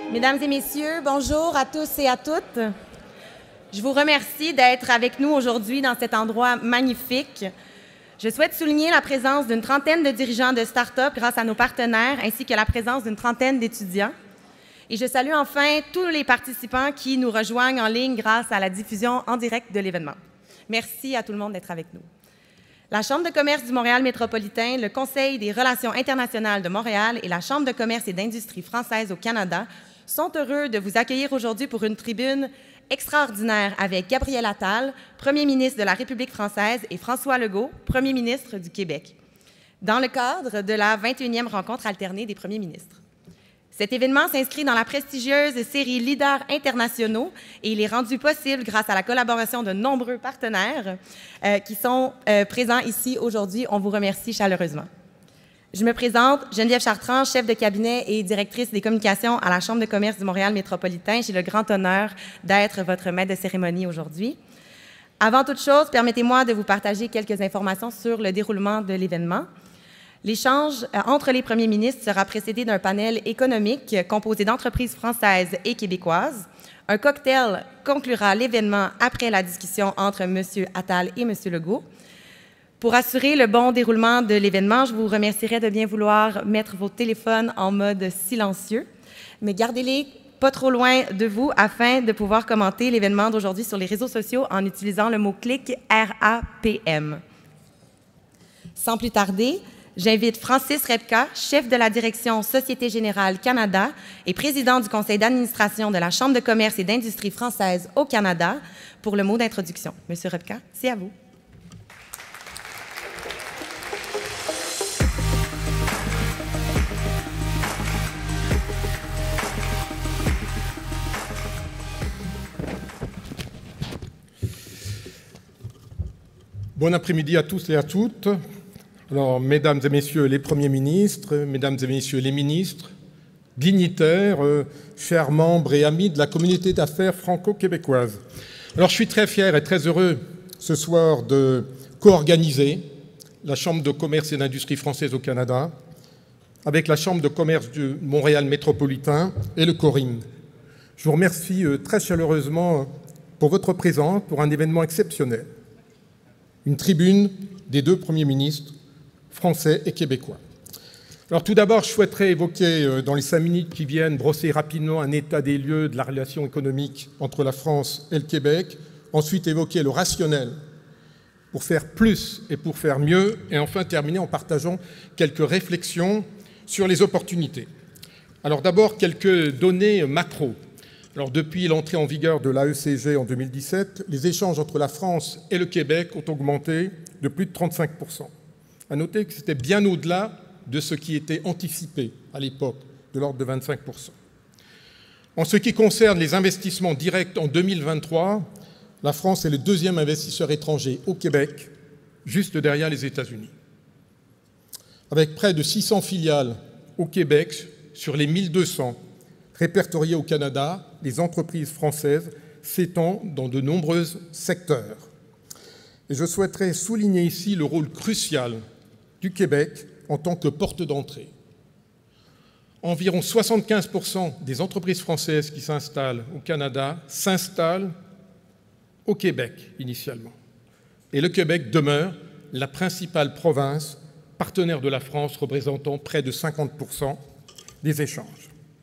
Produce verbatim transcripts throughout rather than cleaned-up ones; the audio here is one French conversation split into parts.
Mesdames et messieurs, bonjour à tous et à toutes. Je vous remercie d'être avec nous aujourd'hui dans cet endroit magnifique. Je souhaite souligner la présence d'une trentaine de dirigeants de start-up grâce à nos partenaires, ainsi que la présence d'une trentaine d'étudiants. Et je salue enfin tous les participants qui nous rejoignent en ligne grâce à la diffusion en direct de l'événement. Merci à tout le monde d'être avec nous. La Chambre de commerce du Montréal métropolitain, le Conseil des relations internationales de Montréal et la Chambre de commerce et d'industrie française au Canada sont heureux de vous accueillir aujourd'hui pour une tribune extraordinaire avec Gabriel Attal, Premier ministre de la République française, et François Legault, Premier ministre du Québec, dans le cadre de la vingt et unième rencontre alternée des premiers ministres. Cet événement s'inscrit dans la prestigieuse série Leaders internationaux et il est rendu possible grâce à la collaboration de nombreux partenaires euh, qui sont euh, présents ici aujourd'hui. On vous remercie chaleureusement. Je me présente, Geneviève Chartrand, chef de cabinet et directrice des communications à la Chambre de commerce du Montréal métropolitain. J'ai le grand honneur d'être votre maître de cérémonie aujourd'hui. Avant toute chose, permettez-moi de vous partager quelques informations sur le déroulement de l'événement. L'échange entre les premiers ministres sera précédé d'un panel économique composé d'entreprises françaises et québécoises. Un cocktail conclura l'événement après la discussion entre M. Attal et M. Legault. Pour assurer le bon déroulement de l'événement, je vous remercierai de bien vouloir mettre vos téléphones en mode silencieux, mais gardez-les pas trop loin de vous afin de pouvoir commenter l'événement d'aujourd'hui sur les réseaux sociaux en utilisant le mot-clic R A P M. Sans plus tarder, j'invite Francis Repka, chef de la direction Société Générale Canada et président du conseil d'administration de la Chambre de commerce et d'industrie française au Canada, pour le mot d'introduction. Monsieur Repka, c'est à vous. Bon après-midi à tous et à toutes. Alors, mesdames et messieurs les premiers ministres, mesdames et messieurs les ministres, dignitaires, euh, chers membres et amis de la communauté d'affaires franco-québécoise. Alors, je suis très fier et très heureux ce soir de co-organiser la Chambre de commerce et d'industrie française au Canada avec la Chambre de commerce du Montréal métropolitain et le CORIM. Je vous remercie euh, très chaleureusement pour votre présence pour un événement exceptionnel. Une tribune des deux premiers ministres français et québécois. Alors tout d'abord, je souhaiterais évoquer dans les cinq minutes qui viennent, brosser rapidement un état des lieux de la relation économique entre la France et le Québec, ensuite évoquer le rationnel pour faire plus et pour faire mieux, et enfin terminer en partageant quelques réflexions sur les opportunités. Alors d'abord, quelques données macro. Alors, depuis l'entrée en vigueur de l'A E C G en deux mille dix-sept, les échanges entre la France et le Québec ont augmenté de plus de trente-cinq pour cent. À noter que c'était bien au-delà de ce qui était anticipé à l'époque, de l'ordre de vingt-cinq pour cent. En ce qui concerne les investissements directs en deux mille vingt-trois, la France est le deuxième investisseur étranger au Québec, juste derrière les États-Unis. Avec près de six cents filiales au Québec sur les mille deux cents répertoriées au Canada, les entreprises françaises s'étendent dans de nombreux secteurs. Et je souhaiterais souligner ici le rôle crucial du Québec en tant que porte d'entrée. Environ soixante-quinze pour cent des entreprises françaises qui s'installent au Canada s'installent au Québec initialement. Et le Québec demeure la principale province partenaire de la France, représentant près de cinquante pour cent des échanges.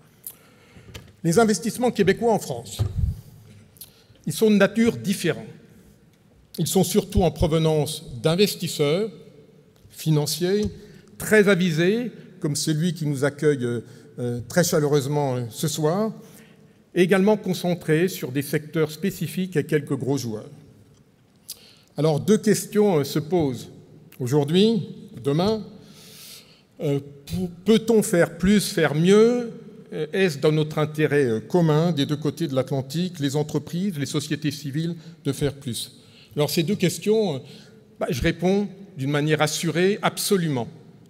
Les investissements québécois en France, ils sont de nature différente. Ils sont surtout en provenance d'investisseurs financiers très avisés, comme celui qui nous accueille euh, très chaleureusement euh, ce soir, et également concentrés sur des secteurs spécifiques et quelques gros joueurs. Alors, deux questions euh, se posent aujourd'hui, demain. Euh, peut-on faire plus, faire mieux ? Est-ce dans notre intérêt commun des deux côtés de l'Atlantique, les entreprises, les sociétés civiles, de faire plus? Alors ces deux questions, bah, je réponds d'une manière assurée, absolument.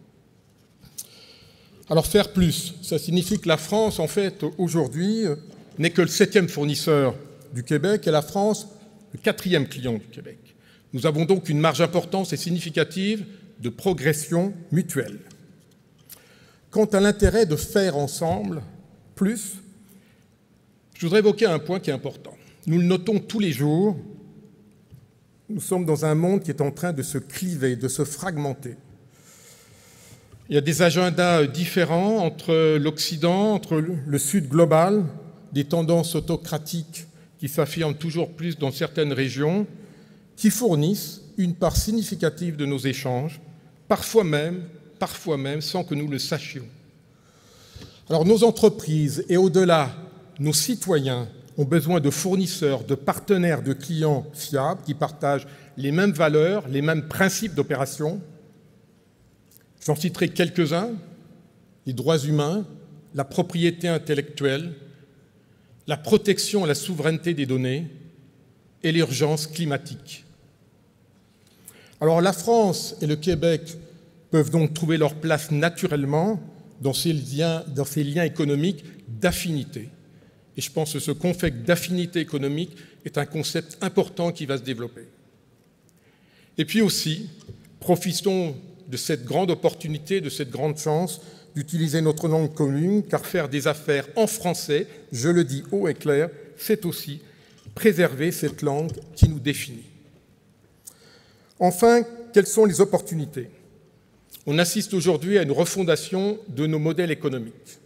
Alors faire plus, ça signifie que la France, en fait, aujourd'hui, n'est que le septième fournisseur du Québec et la France, le quatrième client du Québec. Nous avons donc une marge importante et significative de progression mutuelle. Quant à l'intérêt de faire ensemble plus, Je voudrais évoquer un point qui est important. Nous le notons tous les jours, nous sommes dans un monde qui est en train de se cliver, de se fragmenter. Il y a des agendas différents entre l'Occident, entre le Sud global, des tendances autocratiques qui s'affirment toujours plus dans certaines régions, qui fournissent une part significative de nos échanges, parfois même, parfois même sans que nous le sachions. Alors nos entreprises et au-delà, nos citoyens ont besoin de fournisseurs, de partenaires, de clients fiables qui partagent les mêmes valeurs, les mêmes principes d'opération. J'en citerai quelques-uns, les droits humains, la propriété intellectuelle, la protection et la souveraineté des données et l'urgence climatique. Alors la France et le Québec peuvent donc trouver leur place naturellement dans ces liens, dans ces liens économiques d'affinité. Et je pense que ce concept d'affinité économique est un concept important qui va se développer. Et puis aussi, profitons de cette grande opportunité, de cette grande chance d'utiliser notre langue commune, car faire des affaires en français, je le dis haut et clair, c'est aussi préserver cette langue qui nous définit. Enfin, quelles sont les opportunités? On assiste aujourd'hui à une refondation de nos modèles économiques.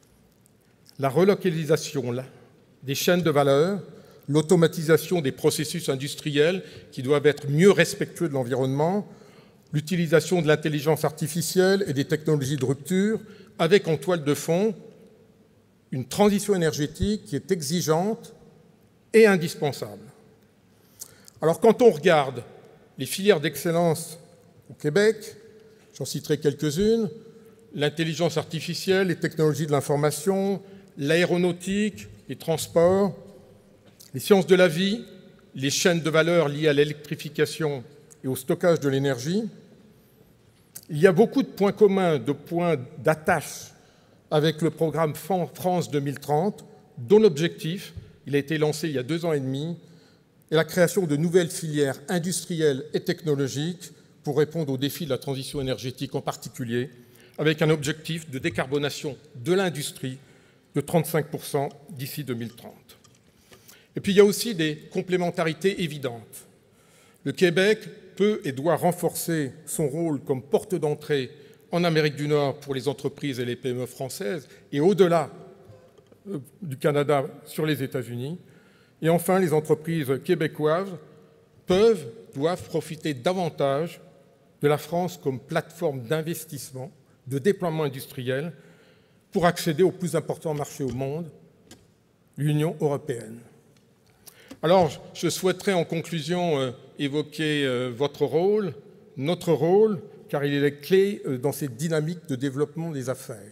La relocalisation là, des chaînes de valeur, l'automatisation des processus industriels qui doivent être mieux respectueux de l'environnement, l'utilisation de l'intelligence artificielle et des technologies de rupture, avec en toile de fond une transition énergétique qui est exigeante et indispensable. Alors quand on regarde les filières d'excellence au Québec, j'en citerai quelques-unes, l'intelligence artificielle, les technologies de l'information, l'aéronautique, les transports, les sciences de la vie, les chaînes de valeur liées à l'électrification et au stockage de l'énergie. Il y a beaucoup de points communs, de points d'attache avec le programme France deux mille trente, dont l'objectif, il a été lancé il y a deux ans et demi, est la création de nouvelles filières industrielles et technologiques pour répondre aux défis de la transition énergétique en particulier, avec un objectif de décarbonation de l'industrie de trente-cinq pour cent d'ici deux mille trente. Et puis il y a aussi des complémentarités évidentes. Le Québec peut et doit renforcer son rôle comme porte d'entrée en Amérique du Nord pour les entreprises et les P M E françaises et au-delà du Canada sur les États-Unis. Et enfin, les entreprises québécoises peuvent, doivent profiter davantage de la France comme plateforme d'investissement, de déploiement industriel pour accéder au plus important marché au monde, l'Union européenne. Alors, je souhaiterais en conclusion euh, évoquer euh, votre rôle, notre rôle, car il est clé euh, dans cette dynamique de développement des affaires.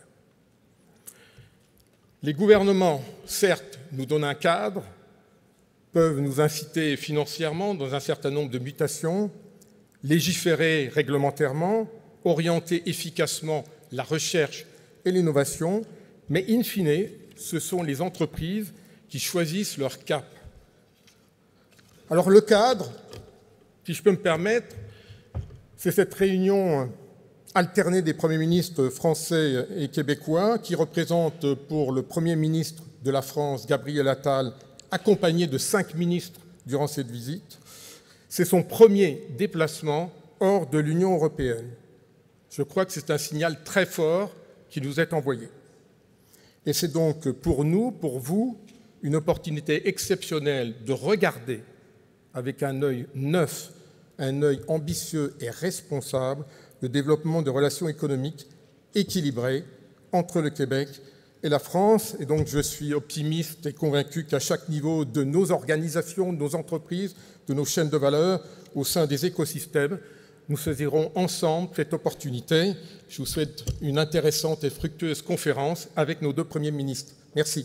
Les gouvernements, certes, nous donnent un cadre, peuvent nous inciter financièrement dans un certain nombre de mutations, légiférer réglementairement, orienter efficacement la recherche et l'innovation, mais in fine, ce sont les entreprises qui choisissent leur cap. Alors le cadre, si je peux me permettre, c'est cette réunion alternée des premiers ministres français et québécois qui représente pour le Premier ministre de la France, Gabriel Attal, accompagné de cinq ministres durant cette visite. C'est son premier déplacement hors de l'Union européenne. Je crois que c'est un signal très fort qui nous est envoyé. Et c'est donc pour nous, pour vous, une opportunité exceptionnelle de regarder avec un œil neuf, un œil ambitieux et responsable, le développement de relations économiques équilibrées entre le Québec et la France. Et donc je suis optimiste et convaincu qu'à chaque niveau de nos organisations, de nos entreprises, de nos chaînes de valeur, au sein des écosystèmes, nous saisirons ensemble cette opportunité. Je vous souhaite une intéressante et fructueuse conférence avec nos deux premiers ministres. Merci.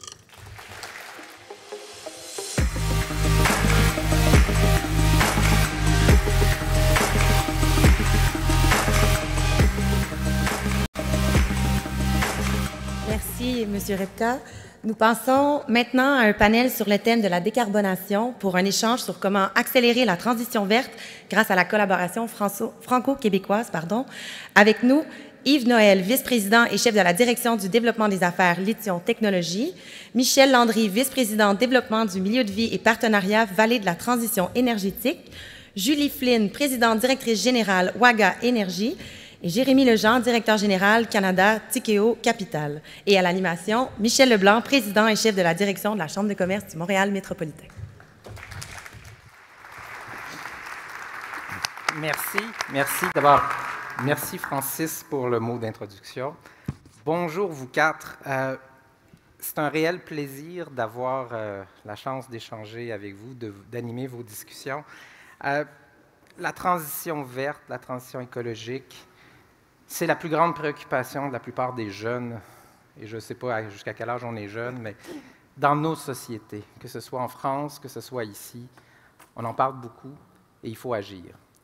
Merci, M. Repka. Nous passons maintenant à un panel sur le thème de la décarbonation pour un échange sur comment accélérer la transition verte grâce à la collaboration franco-québécoise. Pardon. Avec nous, Yves Noël, vice-président et chef de la direction du développement des affaires Lithium Technologies, Michel Landry, vice-président développement du milieu de vie et partenariat Vallée de la transition énergétique, Julie Flynn, présidente directrice générale Waga Énergie, et Jérémy Lejean, directeur général Canada Tikeo Capital. Et à l'animation, Michel Leblanc, président et chef de la direction de la Chambre de commerce du Montréal métropolitain. Merci, merci d'abord. Merci Francis pour le mot d'introduction. Bonjour vous quatre. Euh, c'est un réel plaisir d'avoir euh, la chance d'échanger avec vous, de, d'animer vos discussions. Euh, la transition verte, la transition écologique, c'est la plus grande préoccupation de la plupart des jeunes, et je ne sais pas jusqu'à quel âge on est jeune, mais dans nos sociétés, que ce soit en France, que ce soit ici, on en parle beaucoup et il faut agir.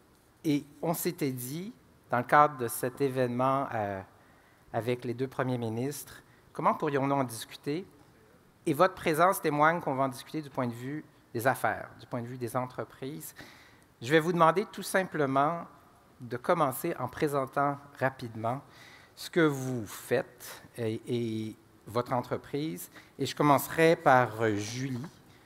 Et on s'était dit, dans le cadre de cet événement euh, avec les deux premiers ministres, comment pourrions-nous en discuter? Et votre présence témoigne qu'on va en discuter du point de vue des affaires, du point de vue des entreprises. Je vais vous demander tout simplement de commencer en présentant rapidement ce que vous faites et, et votre entreprise. Et je commencerai par Julie,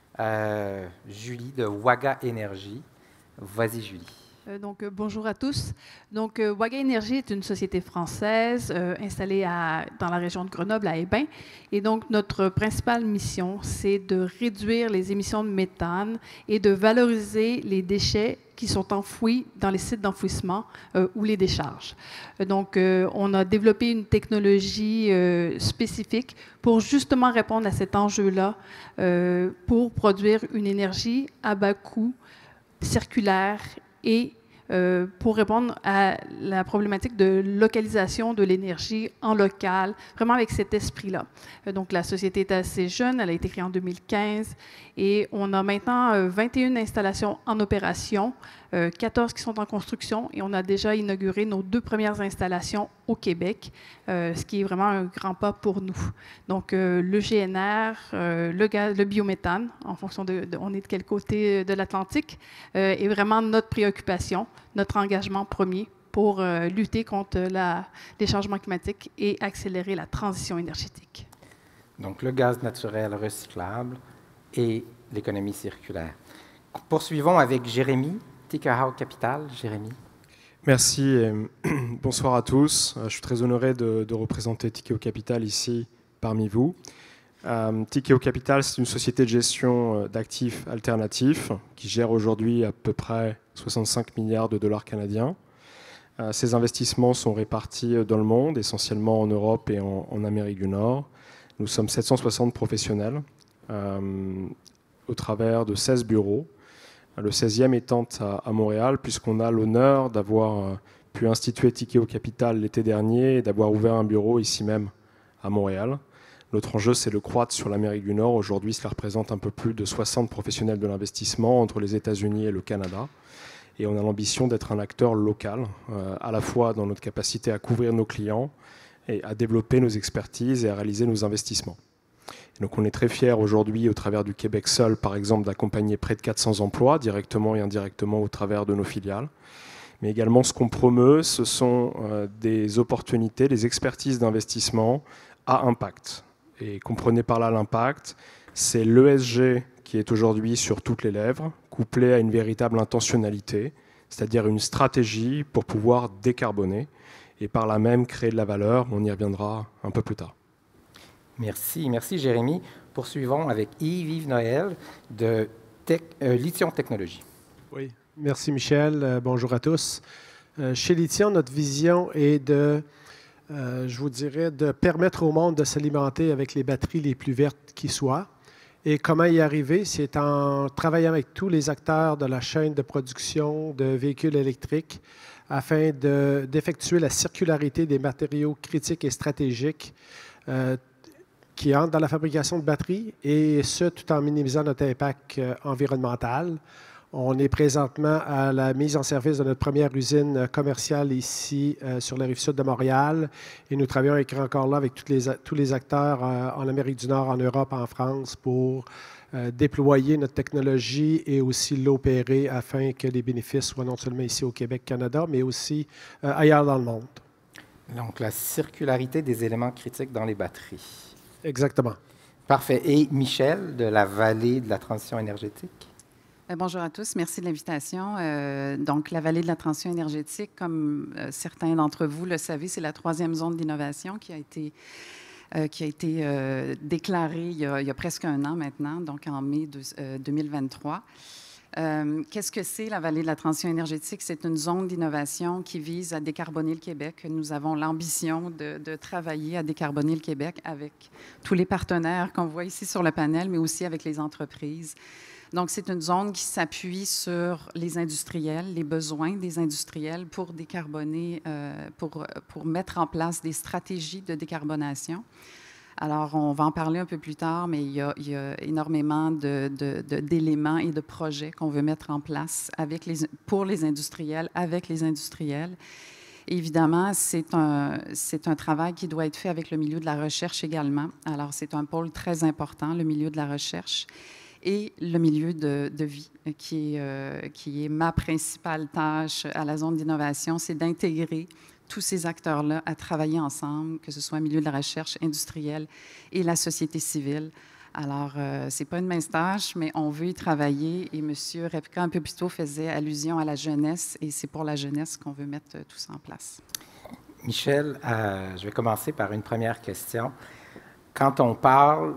euh, Julie de Waga Énergie. Vas-y, Julie. Donc, euh, bonjour à tous. Donc, euh, Waga Énergie est une société française euh, installée à, dans la région de Grenoble, à Hébin. Et donc, notre principale mission, c'est de réduire les émissions de méthane et de valoriser les déchets qui sont enfouis dans les sites d'enfouissement euh, ou les décharges. Donc, euh, on a développé une technologie euh, spécifique pour justement répondre à cet enjeu-là, euh, pour produire une énergie à bas coût, circulaire et euh, pour répondre à la problématique de localisation de l'énergie en local, vraiment avec cet esprit-là. Euh, donc, la société est assez jeune, elle a été créée en deux mille quinze et on a maintenant euh, vingt et une installations en opération, euh, quatorze qui sont en construction et on a déjà inauguré nos deux premières installations au Québec, euh, ce qui est vraiment un grand pas pour nous. Donc, euh, le G N R, euh, le, gaz, le biométhane, en fonction de, de on est de quel côté de l'Atlantique, euh, est vraiment notre préoccupation, notre engagement premier pour euh, lutter contre la, les changements climatiques et accélérer la transition énergétique. Donc, le gaz naturel recyclable et l'économie circulaire. Poursuivons avec Jérémy, Tikeo Capital. Jérémy. Merci et bonsoir à tous. Je suis très honoré de, de représenter Tikeo Capital ici parmi vous. Euh, Tikeo Capital, c'est une société de gestion d'actifs alternatifs qui gère aujourd'hui à peu près soixante-cinq milliards de dollars canadiens. Euh, ces investissements sont répartis dans le monde, essentiellement en Europe et en, en Amérique du Nord. Nous sommes sept cent soixante professionnels euh, au travers de seize bureaux. Le seizième étant à, à Montréal, puisqu'on a l'honneur d'avoir pu instituer Tikeo Capital l'été dernier et d'avoir ouvert un bureau ici même à Montréal. Notre enjeu, c'est de croître sur l'Amérique du Nord. Aujourd'hui, cela représente un peu plus de soixante professionnels de l'investissement entre les États-Unis et le Canada. Et on a l'ambition d'être un acteur local, euh, à la fois dans notre capacité à couvrir nos clients et à développer nos expertises et à réaliser nos investissements. Et donc on est très fiers aujourd'hui, au travers du Québec seul, par exemple, d'accompagner près de quatre cents emplois, directement et indirectement au travers de nos filiales. Mais également, ce qu'on promeut, ce sont euh, des opportunités, des expertises d'investissement à impact. Et comprenez par là l'impact, c'est l'E S G qui est aujourd'hui sur toutes les lèvres, couplé à une véritable intentionnalité, c'est-à-dire une stratégie pour pouvoir décarboner et par là même créer de la valeur. On y reviendra un peu plus tard. Merci, merci Jérémy. Poursuivons avec Yves, Yves Noël de Tech, euh, Lithium Technologies. Oui, merci Michel. Euh, bonjour à tous. Euh, chez Lithium, notre vision est de, euh, je vous dirais, de permettre au monde de s'alimenter avec les batteries les plus vertes qui soient. Et comment y arriver? C'est en travaillant avec tous les acteurs de la chaîne de production de véhicules électriques afin de, d'effectuer la circularité des matériaux critiques et stratégiques euh, qui entrent dans la fabrication de batteries, et ce, tout en minimisant notre impact euh, environnemental. On est présentement à la mise en service de notre première usine commerciale ici euh, sur la rive sud de Montréal, et nous travaillons avec, encore là avec toutes les, tous les acteurs euh, en Amérique du Nord, en Europe, en France, pour euh, déployer notre technologie et aussi l'opérer afin que les bénéfices soient non seulement ici au Québec, Canada, mais aussi euh, ailleurs dans le monde. Donc, la circularité des éléments critiques dans les batteries. Exactement. Parfait. Et Michel, de la Vallée de la transition énergétique? Bonjour à tous, merci de l'invitation. Euh, donc, la Vallée de la transition énergétique, comme euh, certains d'entre vous le savez, c'est la troisième zone d'innovation qui a été, euh, qui a été euh, déclarée il y, a, il y a presque un an maintenant, donc en mai de, euh, deux mille vingt-trois. Euh, Qu'est-ce que c'est la Vallée de la transition énergétique? C'est une zone d'innovation qui vise à décarboner le Québec. Nous avons l'ambition de, de travailler à décarboner le Québec avec tous les partenaires qu'on voit ici sur le panel, mais aussi avec les entreprises. Donc, c'est une zone qui s'appuie sur les industriels, les besoins des industriels pour décarboner, euh, pour, pour mettre en place des stratégies de décarbonation. Alors, on va en parler un peu plus tard, mais il y a, il y a énormément de, de, de, d'éléments et de projets qu'on veut mettre en place avec les, pour les industriels, avec les industriels. Et évidemment, c'est un, c'est un travail qui doit être fait avec le milieu de la recherche également. Alors, c'est un pôle très important, le milieu de la recherche. Et le milieu de, de vie, qui est, euh, qui est ma principale tâche à la zone d'innovation, c'est d'intégrer tous ces acteurs-là à travailler ensemble, que ce soit le milieu de la recherche industrielle et la société civile. Alors, euh, ce n'est pas une mince tâche, mais on veut y travailler. Et M. Repka, un peu plus tôt, faisait allusion à la jeunesse, et c'est pour la jeunesse qu'on veut mettre tout ça en place. Michel, euh, je vais commencer par une première question. Quand on parle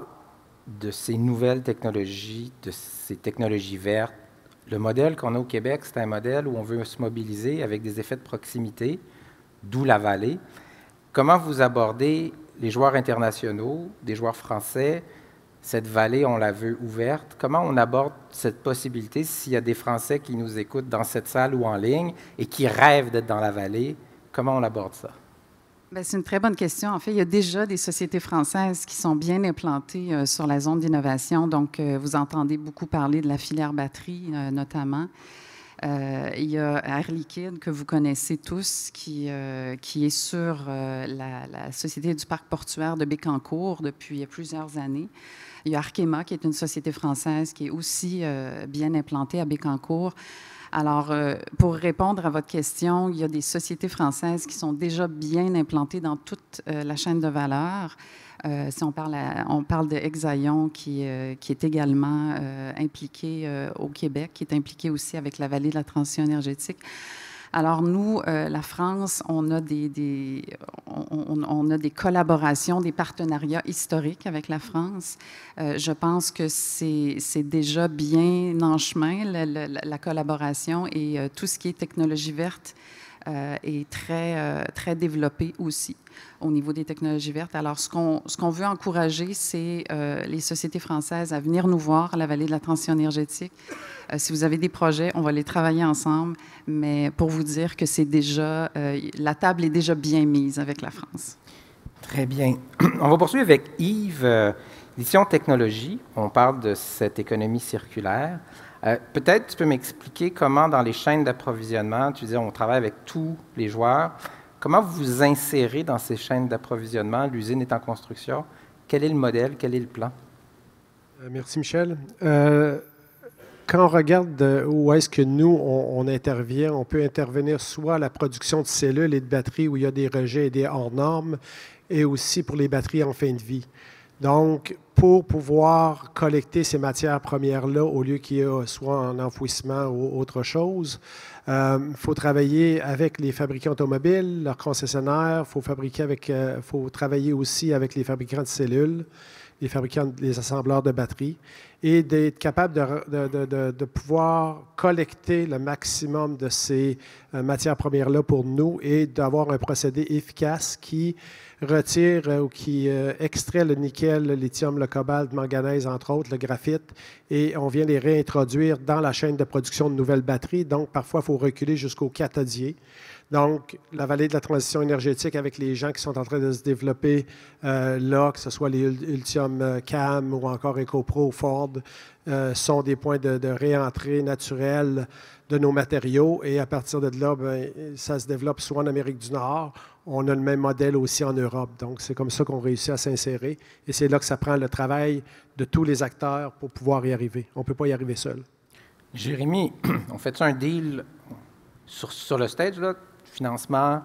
de ces nouvelles technologies, de ces technologies vertes, le modèle qu'on a au Québec, c'est un modèle où on veut se mobiliser avec des effets de proximité, d'où la vallée. Comment vous abordez les joueurs internationaux, des joueurs français? Cette vallée, on la veut ouverte. Comment on aborde cette possibilité s'il y a des Français qui nous écoutent dans cette salle ou en ligne et qui rêvent d'être dans la vallée? Comment on aborde ça? Bien, c'est une très bonne question. En fait, il y a déjà des sociétés françaises qui sont bien implantées euh, sur la zone d'innovation. Donc, euh, vous entendez beaucoup parler de la filière batterie, euh, notamment. Euh, il y a Air Liquide, que vous connaissez tous, qui, euh, qui est sur euh, la, la Société du parc portuaire de Bécancour depuis plusieurs années. Il y a Arkema, qui est une société française qui est aussi euh, bien implantée à Bécancour. Alors, euh, pour répondre à votre question, il y a des sociétés françaises qui sont déjà bien implantées dans toute euh, la chaîne de valeur. Euh, si on parle, à, on parle de Exaion, qui, euh, qui est également euh, impliqué euh, au Québec, qui est impliqué aussi avec la Vallée de la transition énergétique. Alors, nous, euh, la France, on a des, des, on, on a des collaborations, des partenariats historiques avec la France. Euh, je pense que c'est, c'est déjà bien en chemin, la, la, la collaboration, et euh, tout ce qui est technologie verte euh, est très, euh, très développé aussi au niveau des technologies vertes. Alors, ce qu'on, ce qu'on veut encourager, c'est euh, les sociétés françaises à venir nous voir à la Vallée de la transition énergétique. Euh, si vous avez des projets, on va les travailler ensemble, mais pour vous dire que c'est déjà, euh, la table est déjà bien mise avec la France. Très bien. On va poursuivre avec Yves. Euh, Édition Technologie, on parle de cette économie circulaire. Euh, peut-être tu peux m'expliquer comment, dans les chaînes d'approvisionnement, tu disais on travaille avec tous les joueurs. Comment vous vous insérez dans ces chaînes d'approvisionnement? L'usine est en construction. Quel est le modèle? Quel est le plan? Euh, merci, Michel. Euh, quand on regarde où est-ce que nous, on, on intervient, on peut intervenir soit à la production de cellules et de batteries où il y a des rejets et des hors-normes, et aussi pour les batteries en fin de vie. Donc, pour pouvoir collecter ces matières premières-là, au lieu qu'il y ait soit en enfouissement ou autre chose, il euh, faut travailler avec les fabricants automobiles, leurs concessionnaires, il faut, fabriquer avec, euh, faut travailler aussi avec les fabricants de cellules, les fabricants, les assembleurs de batteries, et d'être capable de, de, de, de, de pouvoir collecter le maximum de ces euh, matières premières-là pour nous et d'avoir un procédé efficace qui retire euh, ou qui euh, extrait le nickel, le lithium, le cobalt, le manganèse, entre autres, le graphite, et on vient les réintroduire dans la chaîne de production de nouvelles batteries. Donc, parfois, il faut reculer jusqu'au cathodier. Donc, la vallée de la transition énergétique avec les gens qui sont en train de se développer euh, là, que ce soit les Ultium Cam ou encore EcoPro, Ford, euh, sont des points de, de réentrée naturelle de nos matériaux. Et à partir de là, bien, ça se développe soit en Amérique du Nord. On a le même modèle aussi en Europe. Donc, c'est comme ça qu'on réussit à s'insérer. Et c'est là que ça prend le travail de tous les acteurs pour pouvoir y arriver. On ne peut pas y arriver seul. Jérémy, on fait un deal sur, sur le stage, là? Financement,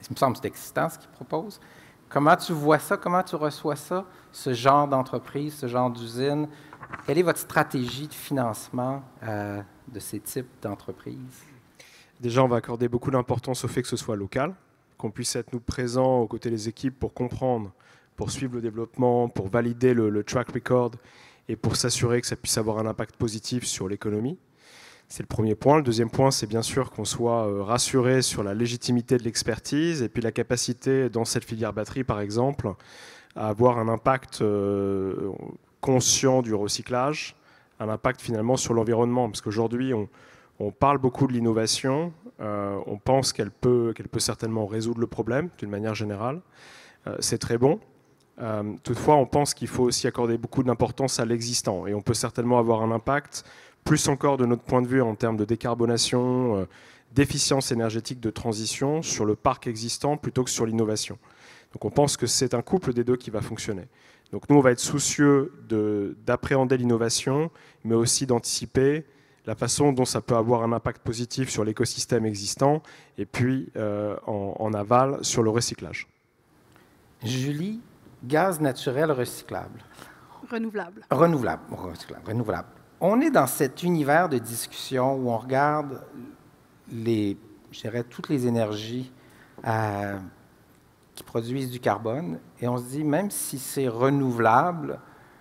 il me semble que c'est excitant ce qu'ils proposent. Comment tu vois ça? Comment tu reçois ça, ce genre d'entreprise, ce genre d'usine? Quelle est votre stratégie de financement euh, de ces types d'entreprises? Déjà, on va accorder beaucoup d'importance au fait que ce soit local, qu'on puisse être nous présents aux côtés des équipes pour comprendre, pour suivre le développement, pour valider le, le track record et pour s'assurer que ça puisse avoir un impact positif sur l'économie. C'est le premier point. Le deuxième point, c'est bien sûr qu'on soit euh, rassuré sur la légitimité de l'expertise et puis la capacité dans cette filière batterie, par exemple, à avoir un impact euh, conscient du recyclage, un impact finalement sur l'environnement. Parce qu'aujourd'hui, on, on parle beaucoup de l'innovation, euh, on pense qu'elle peut, qu'elle peut certainement résoudre le problème d'une manière générale. Euh, c'est très bon. Euh, toutefois, on pense qu'il faut aussi accorder beaucoup d'importance à l'existant et on peut certainement avoir un impact plus encore de notre point de vue en termes de décarbonation, euh, d'efficience énergétique de transition sur le parc existant plutôt que sur l'innovation. Donc on pense que c'est un couple des deux qui va fonctionner. Donc nous, on va être soucieux de, d'appréhender l'innovation, mais aussi d'anticiper la façon dont ça peut avoir un impact positif sur l'écosystème existant et puis euh, en, en aval sur le recyclage. Julie, gaz naturel recyclable. Renouvelable. Renouvelable. Recyclable, renouvelable. On est dans cet univers de discussion où on regarde les, je dirais, toutes les énergies euh, qui produisent du carbone et on se dit, même si c'est renouvelable,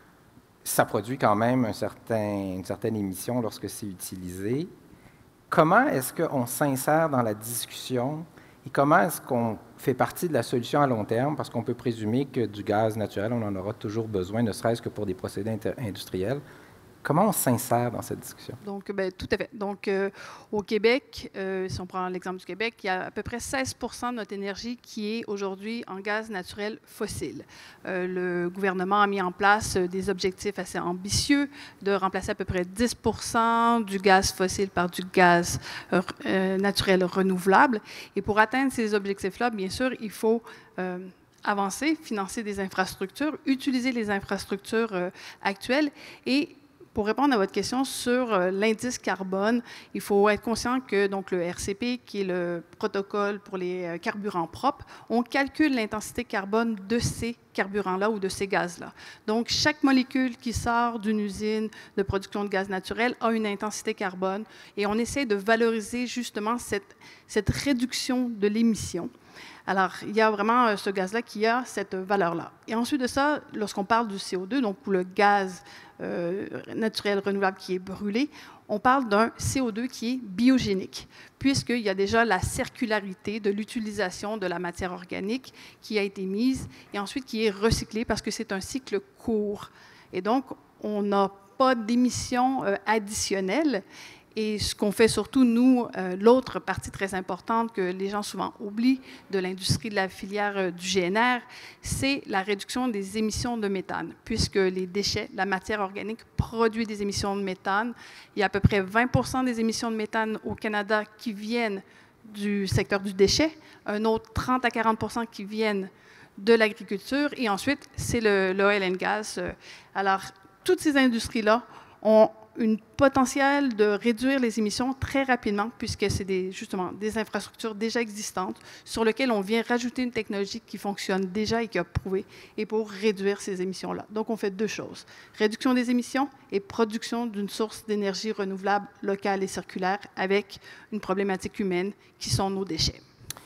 ça produit quand même un certain, une certaine émission lorsque c'est utilisé. Comment est-ce qu'on s'insère dans la discussion et comment est-ce qu'on fait partie de la solution à long terme? Parce qu'on peut présumer que du gaz naturel, on en aura toujours besoin, ne serait-ce que pour des procédés industriels. Comment on s'insère dans cette discussion? Donc, bien, tout à fait. Donc, euh, au Québec, euh, si on prend l'exemple du Québec, il y a à peu près seize pour cent de notre énergie qui est aujourd'hui en gaz naturel fossile. Euh, le gouvernement a mis en place euh, des objectifs assez ambitieux de remplacer à peu près dix pour cent du gaz fossile par du gaz euh, euh, naturel renouvelable. Et pour atteindre ces objectifs-là, bien sûr, il faut euh, avancer, financer des infrastructures, utiliser les infrastructures euh, actuelles et pour répondre à votre question sur euh, l'indice carbone, il faut être conscient que donc, le R C P, qui est le protocole pour les euh, carburants propres, on calcule l'intensité carbone de ces carburants-là ou de ces gaz-là. Donc, chaque molécule qui sort d'une usine de production de gaz naturel a une intensité carbone et on essaie de valoriser justement cette, cette réduction de l'émission. Alors, il y a vraiment euh, ce gaz-là qui a cette valeur-là. Et ensuite de ça, lorsqu'on parle du C O deux, donc le gaz euh, naturel renouvelable qui est brûlé, on parle d'un C O deux qui est biogénique, puisqu'il y a déjà la circularité de l'utilisation de la matière organique qui a été mise et ensuite qui est recyclée parce que c'est un cycle court. Et donc, on n'a pas d'émissions euh, additionnelles. Et ce qu'on fait surtout, nous, euh, l'autre partie très importante que les gens souvent oublient de l'industrie de la filière euh, du G N R, c'est la réduction des émissions de méthane, puisque les déchets, la matière organique produit des émissions de méthane. Il y a à peu près vingt pour cent des émissions de méthane au Canada qui viennent du secteur du déchet, un autre trente à quarante pour cent qui viennent de l'agriculture, et ensuite, c'est le, le oil and gas. Alors, toutes ces industries-là ont une potentiel de réduire les émissions très rapidement, puisque c'est des, justement des infrastructures déjà existantes sur lesquelles on vient rajouter une technologie qui fonctionne déjà et qui a prouvé, et pour réduire ces émissions-là. Donc, on fait deux choses, réduction des émissions et production d'une source d'énergie renouvelable locale et circulaire avec une problématique humaine qui sont nos déchets.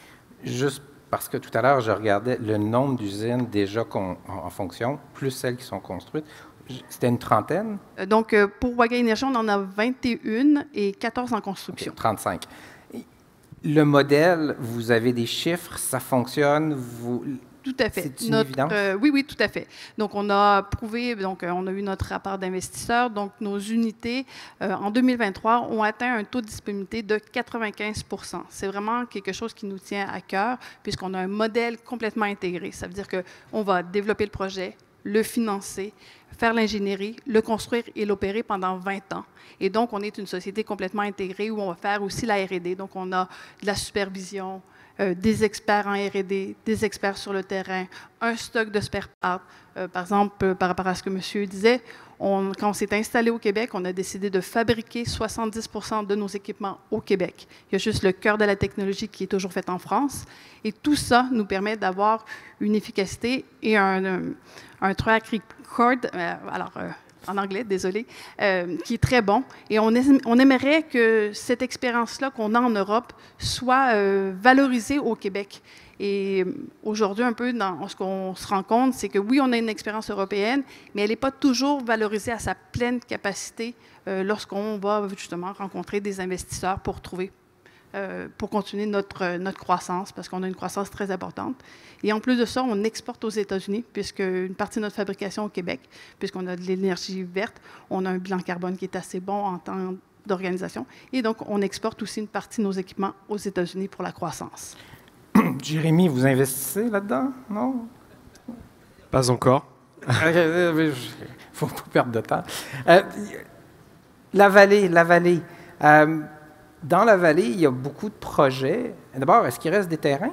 Juste parce que tout à l'heure, je regardais le nombre d'usines déjà en, en fonction, plus celles qui sont construites. C'était une trentaine? Donc, pour Waga Énergie, on en a vingt et un et quatorze en construction. Okay, trente-cinq. Le modèle, vous avez des chiffres, ça fonctionne, vous... Tout à fait. C'est une notre, évidence? Euh, oui, oui, tout à fait. Donc, on a prouvé, donc, on a eu notre rapport d'investisseurs. Donc, nos unités, euh, en deux mille vingt-trois, ont atteint un taux de disponibilité de quatre-vingt-quinze pour cent. C'est vraiment quelque chose qui nous tient à cœur, puisqu'on a un modèle complètement intégré. Ça veut dire qu'on va développer le projet, le financer, faire l'ingénierie, le construire et l'opérer pendant vingt ans. Et donc, on est une société complètement intégrée où on va faire aussi la R et D. Donc, on a de la supervision, euh, des experts en R et D, des experts sur le terrain, un stock de spare parts. Euh, par exemple, euh, par rapport à ce que monsieur disait, on, quand on s'est installé au Québec, on a décidé de fabriquer soixante-dix pour cent de nos équipements au Québec. Il y a juste le cœur de la technologie qui est toujours fait en France. Et tout ça nous permet d'avoir une efficacité et un, un, un track record, euh, alors, euh, en anglais, désolé, euh, qui est très bon. Et on, aim, on aimerait que cette expérience-là qu'on a en Europe soit euh, valorisée au Québec. Et aujourd'hui, un peu, dans ce qu'on se rend compte, c'est que oui, on a une expérience européenne, mais elle n'est pas toujours valorisée à sa pleine capacité euh, lorsqu'on va justement rencontrer des investisseurs pour trouver, euh, pour continuer notre, notre croissance, parce qu'on a une croissance très importante. Et en plus de ça, on exporte aux États-Unis, puisque une partie de notre fabrication au Québec, puisqu'on a de l'énergie verte, on a un bilan carbone qui est assez bon en temps d'organisation. Et donc, on exporte aussi une partie de nos équipements aux États-Unis pour la croissance. Jérémy, vous investissez là-dedans, non? Pas encore. Il ne faut pas perdre de temps. Euh, la vallée, la vallée. Euh, dans la vallée, il y a beaucoup de projets. D'abord, est-ce qu'il reste des terrains?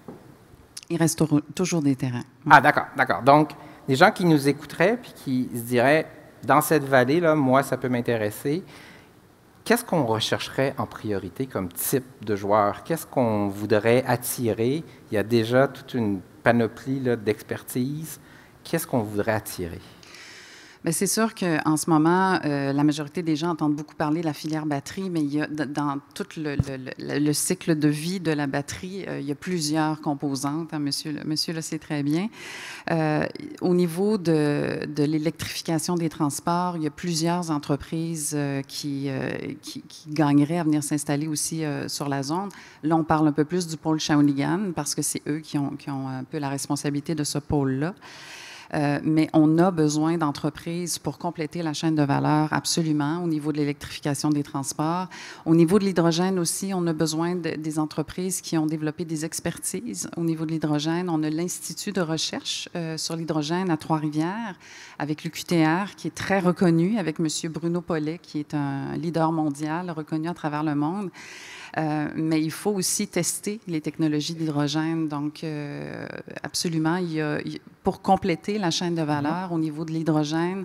Il reste toujours des terrains. Ah, d'accord, d'accord. Donc, des gens qui nous écouteraient puis qui se diraient, dans cette vallée-là, moi, ça peut m'intéresser. Qu'est-ce qu'on rechercherait en priorité comme type de joueur? Qu'est-ce qu'on voudrait attirer? Il y a déjà toute une panoplie là, d'expertise. Qu'est-ce qu'on voudrait attirer? Bien, c'est sûr qu'en ce moment, euh, la majorité des gens entendent beaucoup parler de la filière batterie, mais il y a, dans tout le, le, le cycle de vie de la batterie, euh, il y a plusieurs composantes. Hein, monsieur, monsieur le sait très bien. Euh, au niveau de, de l'électrification des transports, il y a plusieurs entreprises euh, qui, euh, qui, qui gagneraient à venir s'installer aussi euh, sur la zone. Là, on parle un peu plus du pôle Shawinigan, parce que c'est eux qui ont, qui ont un peu la responsabilité de ce pôle-là. Euh, mais on a besoin d'entreprises pour compléter la chaîne de valeur, absolument, au niveau de l'électrification des transports. Au niveau de l'hydrogène aussi, on a besoin de, des entreprises qui ont développé des expertises. Au niveau de l'hydrogène, on a l'Institut de recherche euh, sur l'hydrogène à Trois-Rivières, avec l'U Q T R, qui est très reconnu, avec M. Bruno Paulet, qui est un leader mondial reconnu à travers le monde. Euh, mais il faut aussi tester les technologies d'hydrogène. Donc, euh, absolument, il y a, il, pour compléter la chaîne de valeur au niveau de l'hydrogène,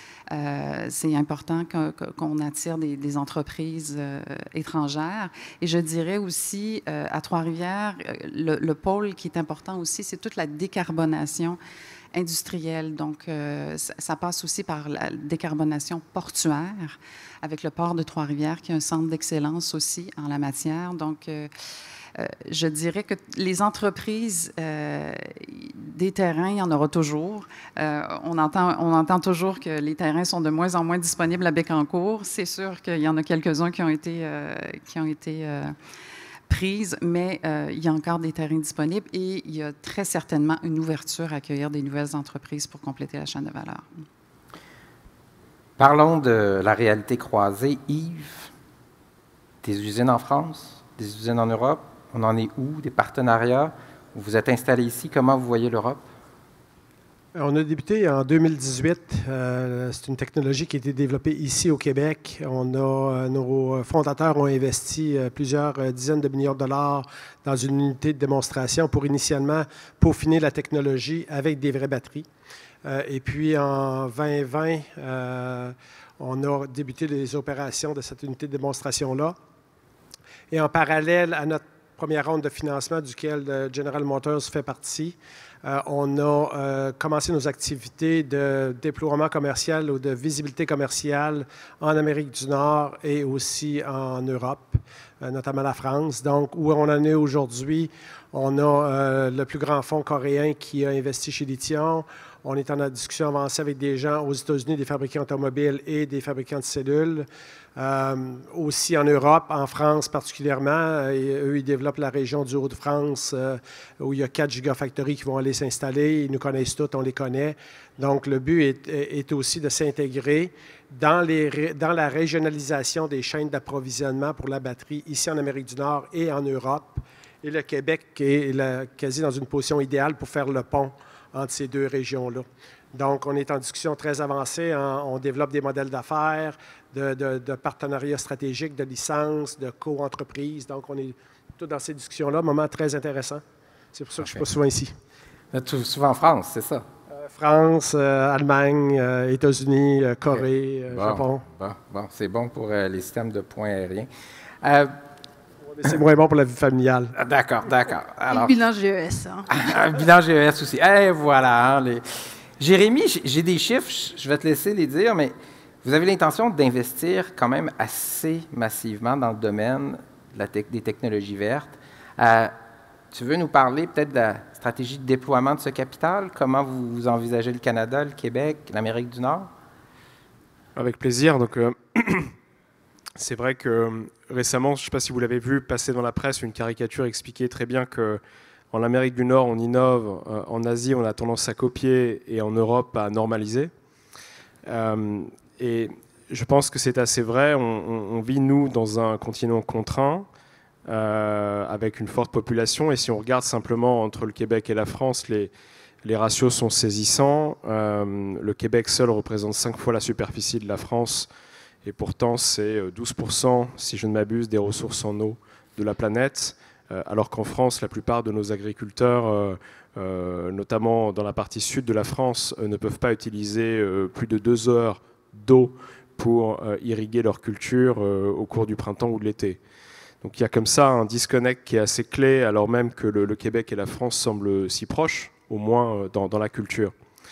euh, c'est important que, que, qu'on attire des, des entreprises euh, étrangères. Et je dirais aussi, euh, à Trois-Rivières, le, le pôle qui est important aussi, c'est toute la décarbonation industrielle. Donc, euh, ça, ça passe aussi par la décarbonation portuaire, avec le port de Trois-Rivières, qui est un centre d'excellence aussi en la matière. Donc, euh, euh, je dirais que les entreprises, euh, des terrains, il y en aura toujours. Euh, on entend, on entend toujours que les terrains sont de moins en moins disponibles à Bécancour. C'est sûr qu'il y en a quelques-uns qui ont été, euh, qui ont été euh, prises, mais euh, il y a encore des terrains disponibles et il y a très certainement une ouverture à accueillir des nouvelles entreprises pour compléter la chaîne de valeur. Parlons de la réalité croisée. Yves, des usines en France, des usines en Europe, on en est où? Des partenariats? Vous êtes installé ici, comment vous voyez l'Europe? On a débuté en deux mille dix-huit. Euh, c'est une technologie qui a été développée ici au Québec. On a, euh, nos fondateurs ont investi euh, plusieurs euh, dizaines de millions de dollars dans une unité de démonstration pour initialement peaufiner la technologie avec des vraies batteries. Euh, et puis en vingt vingt, euh, on a débuté les opérations de cette unité de démonstration-là. Et en parallèle à notre première ronde de financement, duquel euh, General Motors fait partie, euh, on a euh, commencé nos activités de déploiement commercial ou de visibilité commerciale en Amérique du Nord et aussi en Europe, euh, notamment la France. Donc, où on en est aujourd'hui, on a euh, le plus grand fonds coréen qui a investi chez Lithium. On est en discussion avancée avec des gens aux États-Unis, des fabricants automobiles et des fabricants de cellules. Euh, aussi en Europe, en France particulièrement. Et eux, ils développent la région du Haut-de-France euh, où il y a quatre gigafactories qui vont aller s'installer. Ils nous connaissent tous, on les connaît. Donc, le but est, est aussi de s'intégrer dans, les, dans la régionalisation des chaînes d'approvisionnement pour la batterie ici en Amérique du Nord et en Europe. Et le Québec est la, quasi dans une position idéale pour faire le pont entre ces deux régions-là. Donc, on est en discussion très avancée. Hein, on développe des modèles d'affaires, de, de, de partenariats stratégiques, de licences, de co-entreprises. Donc, on est surtout dans ces discussions-là, un moment très intéressant. C'est pour ça que Okay. je suis pas souvent ici. Vous êtes souvent en France, c'est ça? Euh, France, euh, Allemagne, euh, États-Unis, euh, Corée, euh, Bon, Japon. Bon, bon, c'est bon pour euh, les systèmes de points aériens. Euh, Mais c'est moins bon pour la vie familiale. ah, d'accord, d'accord. Et Alors, le bilan G E S. Hein. un bilan G E S aussi. Eh, voilà. Hein, les... Jérémy, j'ai j'ai des chiffres, je vais te laisser les dire, mais vous avez l'intention d'investir quand même assez massivement dans le domaine de la tec- des technologies vertes. Euh, tu veux nous parler peut-être de la stratégie de déploiement de ce capital? Comment vous, vous envisagez le Canada, le Québec, l'Amérique du Nord? Avec plaisir. Donc, euh, c'est vrai que euh, récemment, je ne sais pas si vous l'avez vu passer dans la presse, une caricature expliquait très bien que en Amérique du Nord, on innove, euh, en Asie, on a tendance à copier, et en Europe, à normaliser. Euh, et je pense que c'est assez vrai. On, on, on vit, nous, dans un continent contraint, euh, avec une forte population. Et si on regarde simplement entre le Québec et la France, les, les ratios sont saisissants. Euh, le Québec seul représente cinq fois la superficie de la France. Et pourtant, c'est douze pour cent, si je ne m'abuse, des ressources en eau de la planète. Euh, alors qu'en France, la plupart de nos agriculteurs, euh, euh, notamment dans la partie sud de la France, euh, ne peuvent pas utiliser euh, plus de deux heures d'eau pour euh, irriguer leur culture euh, au cours du printemps ou de l'été. Donc il y a comme ça un disconnect qui est assez clé, alors même que le, le Québec et la France semblent si proches, au moins euh, dans, dans la culture.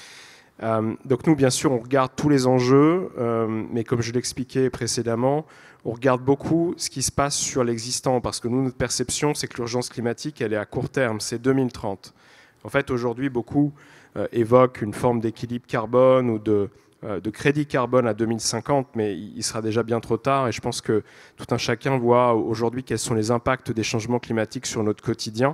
Euh, donc nous, bien sûr, on regarde tous les enjeux, euh, mais comme je l'expliquais précédemment, on regarde beaucoup ce qui se passe sur l'existant, parce que nous, notre perception, c'est que l'urgence climatique, elle est à court terme, c'est deux mille trente. En fait, aujourd'hui, beaucoup euh, évoquent une forme d'équilibre carbone ou de, euh, de crédit carbone à deux mille cinquante, mais il sera déjà bien trop tard, et je pense que tout un chacun voit aujourd'hui quels sont les impacts des changements climatiques sur notre quotidien.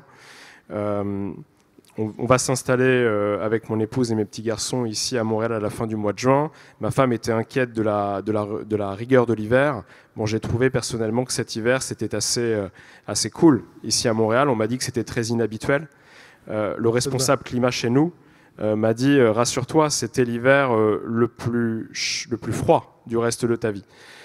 Euh, On, on va s'installer euh, avec mon épouse et mes petits garçons ici à Montréal à la fin du mois de juin. Ma femme était inquiète de la, de la, de la rigueur de l'hiver. Bon, j'ai trouvé personnellement que cet hiver, c'était assez, euh, assez cool ici à Montréal. On m'a dit que c'était très inhabituel. Euh, le responsable climat chez nous euh, m'a dit euh, « Rassure-toi, c'était l'hiver euh, le, plus, le plus froid du reste de ta vie ».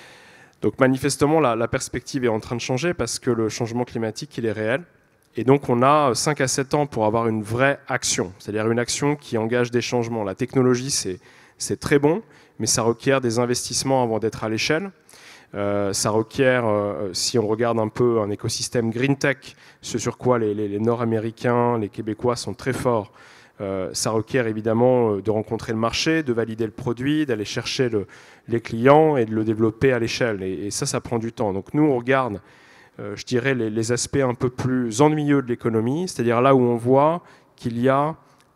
Donc manifestement, la, la perspective est en train de changer parce que le changement climatique, il est réel. Et donc, on a cinq à sept ans pour avoir une vraie action, c'est-à-dire une action qui engage des changements. La technologie, c'est, c'est très bon, mais ça requiert des investissements avant d'être à l'échelle. Euh, ça requiert, euh, si on regarde un peu un écosystème green tech, ce sur quoi les, les, les Nord-Américains, les Québécois sont très forts, euh, ça requiert évidemment de rencontrer le marché, de valider le produit, d'aller chercher le, les clients et de le développer à l'échelle. Et, et ça, ça prend du temps. Donc nous, on regarde... Euh, je dirais, les, les aspects un peu plus ennuyeux de l'économie, c'est-à-dire là où on voit qu'il y a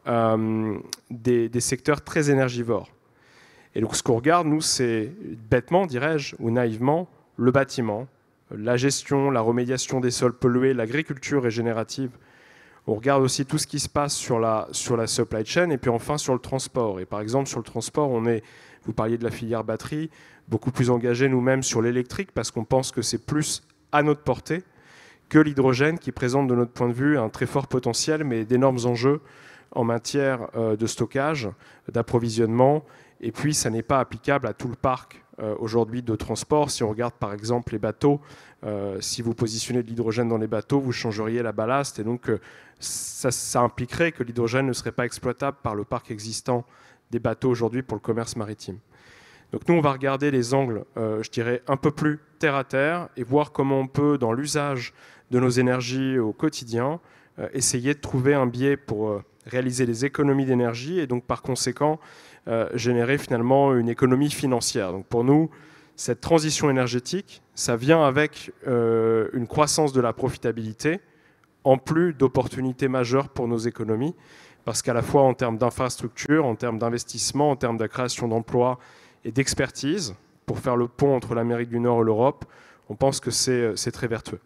euh, des, des secteurs très énergivores. Et donc ce qu'on regarde, nous, c'est bêtement, dirais-je, ou naïvement, le bâtiment, la gestion, la remédiation des sols pollués, l'agriculture régénérative. On regarde aussi tout ce qui se passe sur la, sur la supply chain et puis enfin sur le transport. Et par exemple, sur le transport, on est, vous parliez de la filière batterie, beaucoup plus engagé nous-mêmes sur l'électrique parce qu'on pense que c'est plus à notre portée que l'hydrogène qui présente de notre point de vue un très fort potentiel mais d'énormes enjeux en matière euh, de stockage, d'approvisionnement et puis ça n'est pas applicable à tout le parc euh, aujourd'hui de transport. Si on regarde par exemple les bateaux, euh, si vous positionnez de l'hydrogène dans les bateaux, vous changeriez la ballast et donc euh, ça, ça impliquerait que l'hydrogène ne serait pas exploitable par le parc existant des bateaux aujourd'hui pour le commerce maritime. Donc nous, on va regarder les angles, euh, je dirais, un peu plus terre à terre et voir comment on peut, dans l'usage de nos énergies au quotidien, euh, essayer de trouver un biais pour euh, réaliser des économies d'énergie et donc par conséquent euh, générer finalement une économie financière. Donc pour nous, cette transition énergétique, ça vient avec euh, une croissance de la profitabilité en plus d'opportunités majeures pour nos économies parce qu'à la fois en termes d'infrastructure, en termes d'investissement, en termes de création d'emplois, et d'expertise pour faire le pont entre l'Amérique du Nord et l'Europe, on pense que c'est, c'est très vertueux.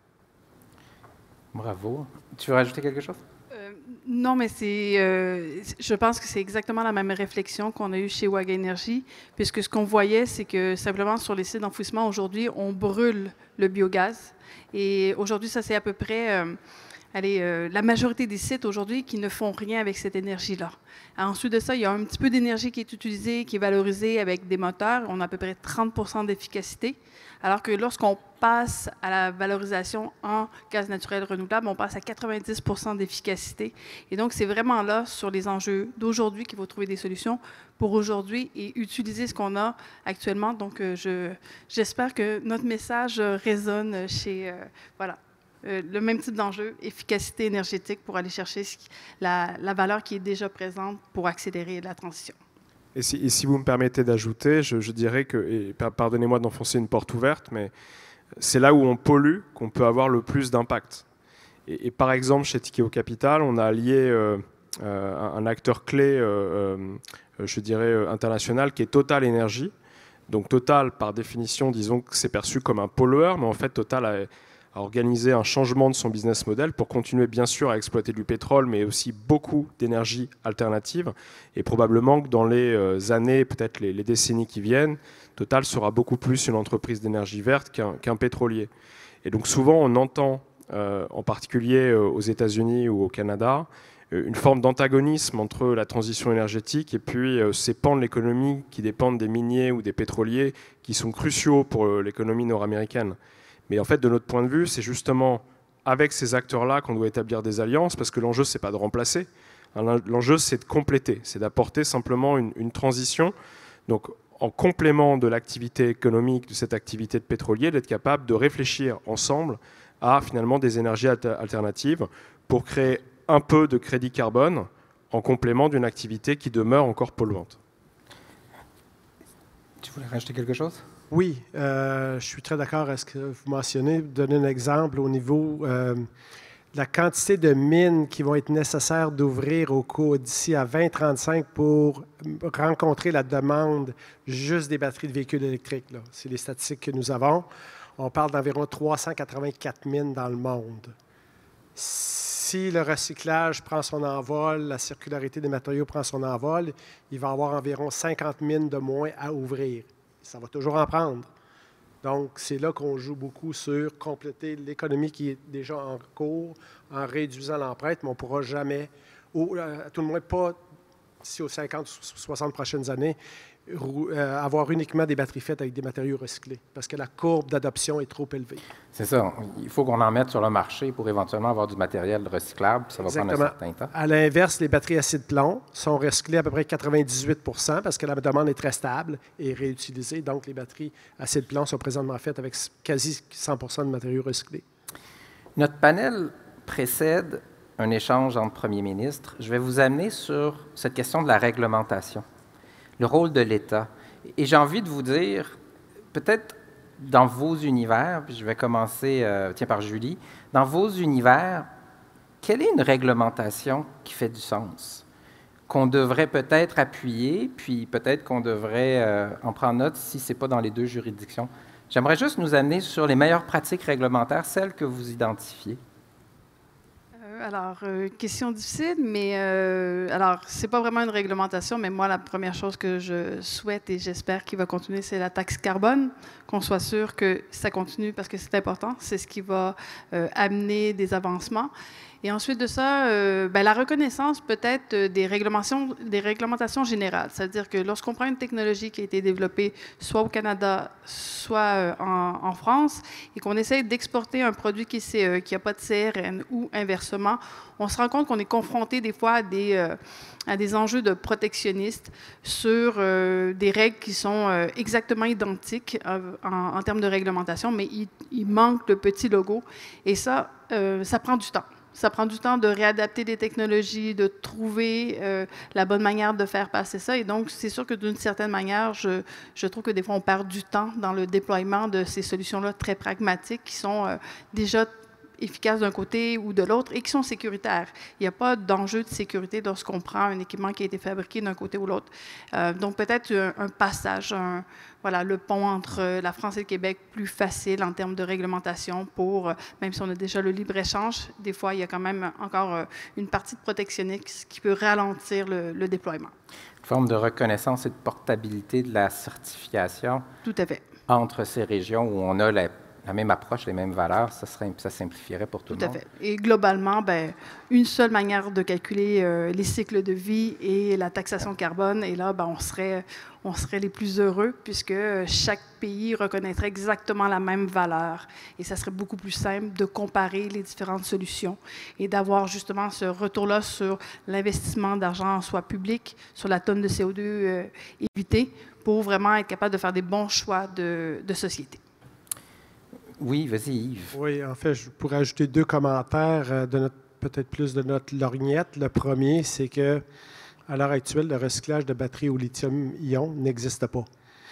Bravo. Tu veux rajouter quelque chose? Euh, non, mais c'est, euh, je pense que c'est exactement la même réflexion qu'on a eue chez Waga Énergie, puisque ce qu'on voyait, c'est que simplement sur les sites d'enfouissement, aujourd'hui, on brûle le biogaz. Et aujourd'hui, ça c'est à peu près... Euh, allez, euh, la majorité des sites aujourd'hui qui ne font rien avec cette énergie-là. Ensuite de ça, il y a un petit peu d'énergie qui est utilisée, qui est valorisée avec des moteurs. On a à peu près trente pour cent d'efficacité. Alors que lorsqu'on passe à la valorisation en gaz naturel renouvelable, on passe à quatre-vingt-dix pour cent d'efficacité. Et donc, c'est vraiment là, sur les enjeux d'aujourd'hui, qu'il faut trouver des solutions pour aujourd'hui et utiliser ce qu'on a actuellement. Donc, euh, je, j'espère que notre message euh, résonne chez, euh, voilà, euh, le même type d'enjeu, efficacité énergétique pour aller chercher ce qui, la, la valeur qui est déjà présente pour accélérer la transition. Et si, et si vous me permettez d'ajouter, je, je dirais que, et pardonnez-moi d'enfoncer une porte ouverte, mais c'est là où on pollue qu'on peut avoir le plus d'impact. Et, et par exemple, chez Tikeo Capital, on a allié euh, euh, un acteur clé, euh, euh, je dirais, euh, international, qui est Total Energy. Donc Total, par définition, disons que c'est perçu comme un pollueur, mais en fait, Total a, a organisé un changement de son business model pour continuer bien sûr à exploiter du pétrole, mais aussi beaucoup d'énergie alternative. Et probablement que dans les années, peut-être les, les décennies qui viennent, Total sera beaucoup plus une entreprise d'énergie verte qu'un qu'un pétrolier. Et donc souvent, on entend, euh, en particulier aux États-Unis ou au Canada, une forme d'antagonisme entre la transition énergétique et puis euh, ces pans de l'économie qui dépendent des miniers ou des pétroliers qui sont cruciaux pour euh, l'économie nord-américaine. Mais en fait, de notre point de vue, c'est justement avec ces acteurs-là qu'on doit établir des alliances, parce que l'enjeu, ce n'est pas de remplacer. L'enjeu, c'est de compléter, c'est d'apporter simplement une, une transition. Donc, en complément de l'activité économique, de cette activité de pétrolier, d'être capable de réfléchir ensemble à finalement des énergies alternatives pour créer un peu de crédit carbone en complément d'une activité qui demeure encore polluante. Tu voulais rajouter quelque chose ? Oui, euh, je suis très d'accord avec ce que vous mentionnez. Donner un exemple au niveau euh, de la quantité de mines qui vont être nécessaires d'ouvrir au cours d'ici à vingt trente-cinq pour rencontrer la demande juste des batteries de véhicules électriques. C'est les statistiques que nous avons. On parle d'environ trois cent quatre-vingt-quatre mines dans le monde. Si le recyclage prend son envol, la circularité des matériaux prend son envol, il va y avoir environ cinquante mines de moins à ouvrir. Ça va toujours en prendre. Donc, c'est là qu'on joue beaucoup sur compléter l'économie qui est déjà en cours en réduisant l'empreinte, mais on ne pourra jamais, ou à tout le moins pas d'ici aux cinquante ou soixante prochaines années, euh, avoir uniquement des batteries faites avec des matériaux recyclés, parce que la courbe d'adoption est trop élevée. C'est ça. Il faut qu'on en mette sur le marché pour éventuellement avoir du matériel recyclable. Ça va Exactement. prendre un certain temps. À l'inverse, les batteries acide plomb sont recyclées à peu près quatre-vingt-dix-huit pour cent parce que la demande est très stable et réutilisée. Donc, les batteries acide plomb sont présentement faites avec quasi cent pour cent de matériaux recyclés. Notre panel précède un échange entre premiers ministres. Je vais vous amener sur cette question de la réglementation, le rôle de l'État. Et j'ai envie de vous dire, peut-être dans vos univers, puis je vais commencer euh, tiens, par Julie, dans vos univers, quelle est une réglementation qui fait du sens, qu'on devrait peut-être appuyer, puis peut-être qu'on devrait euh, en prendre note si ce n'est pas dans les deux juridictions? J'aimerais juste nous amener sur les meilleures pratiques réglementaires, celles que vous identifiez. Alors, euh, question difficile, mais euh, alors, c'est pas vraiment une réglementation, mais moi, la première chose que je souhaite et j'espère qu'il va continuer, c'est la taxe carbone, qu'on soit sûr que ça continue parce que c'est important, c'est ce qui va euh, amener des avancements. Et ensuite de ça, euh, ben, la reconnaissance peut-être des réglementations, des réglementations générales. C'est-à-dire que lorsqu'on prend une technologie qui a été développée soit au Canada, soit euh, en, en France, et qu'on essaye d'exporter un produit qui n'a qui pas de C R N ou inversement, on se rend compte qu'on est confronté des fois à des, euh, à des enjeux de protectionnistes sur euh, des règles qui sont euh, exactement identiques euh, en, en termes de réglementation, mais il, il manque le petit logo. Et ça, euh, ça prend du temps. Ça prend du temps de réadapter les technologies, de trouver euh, la bonne manière de faire passer ça. Et donc, c'est sûr que d'une certaine manière, je, je trouve que des fois, on perd du temps dans le déploiement de ces solutions-là très pragmatiques qui sont euh, déjà efficaces d'un côté ou de l'autre et qui sont sécuritaires. Il n'y a pas d'enjeu de sécurité lorsqu'on prend un équipement qui a été fabriqué d'un côté ou l'autre. Euh, donc, peut-être un, un passage, un, voilà, le pont entre la France et le Québec plus facile en termes de réglementation pour, même si on a déjà le libre-échange, des fois, il y a quand même encore une partie de protectionnisme qui peut ralentir le, le déploiement. Une forme de reconnaissance et de portabilité de la certification. Tout à fait. Entre ces régions où on a la la même approche, les mêmes valeurs, ça, serait, ça simplifierait pour tout, tout le monde. Tout à fait. Et globalement, ben, une seule manière de calculer euh, les cycles de vie et la taxation carbone. Et là, ben, on serait, on serait les plus heureux puisque chaque pays reconnaîtrait exactement la même valeur. Et ça serait beaucoup plus simple de comparer les différentes solutions et d'avoir justement ce retour-là sur l'investissement d'argent, soit public, sur la tonne de C O deux euh, évitée, pour vraiment être capable de faire des bons choix de, de société. Oui, vas-y, Yves. Oui, en fait, je pourrais ajouter deux commentaires, de notre, peut-être plus de notre lorgnette. Le premier, c'est que à l'heure actuelle, le recyclage de batteries au lithium-ion n'existe pas.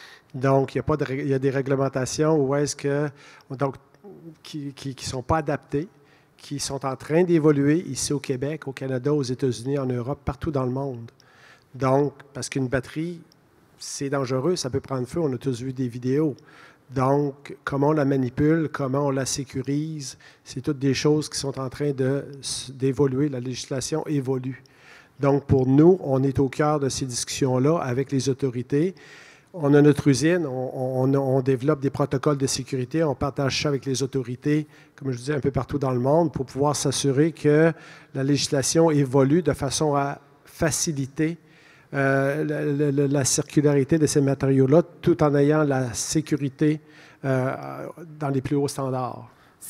Donc, il y a, pas de, il y a des réglementations où est-ce que, donc, qui ne sont pas adaptées, qui sont en train d'évoluer ici au Québec, au Canada, aux États-Unis, en Europe, partout dans le monde. Donc, parce qu'une batterie, c'est dangereux, ça peut prendre feu, on a tous vu des vidéos. Donc, comment on la manipule, comment on la sécurise, c'est toutes des choses qui sont en train de, d'évoluer. La législation évolue. Donc, pour nous, on est au cœur de ces discussions-là avec les autorités. On a notre usine, on, on, on développe des protocoles de sécurité, on partage ça avec les autorités, comme je disais, un peu partout dans le monde, pour pouvoir s'assurer que la législation évolue de façon à faciliter Euh, la, la, la circularité de ces matériaux-là, tout en ayant la sécurité euh, dans les plus hauts standards.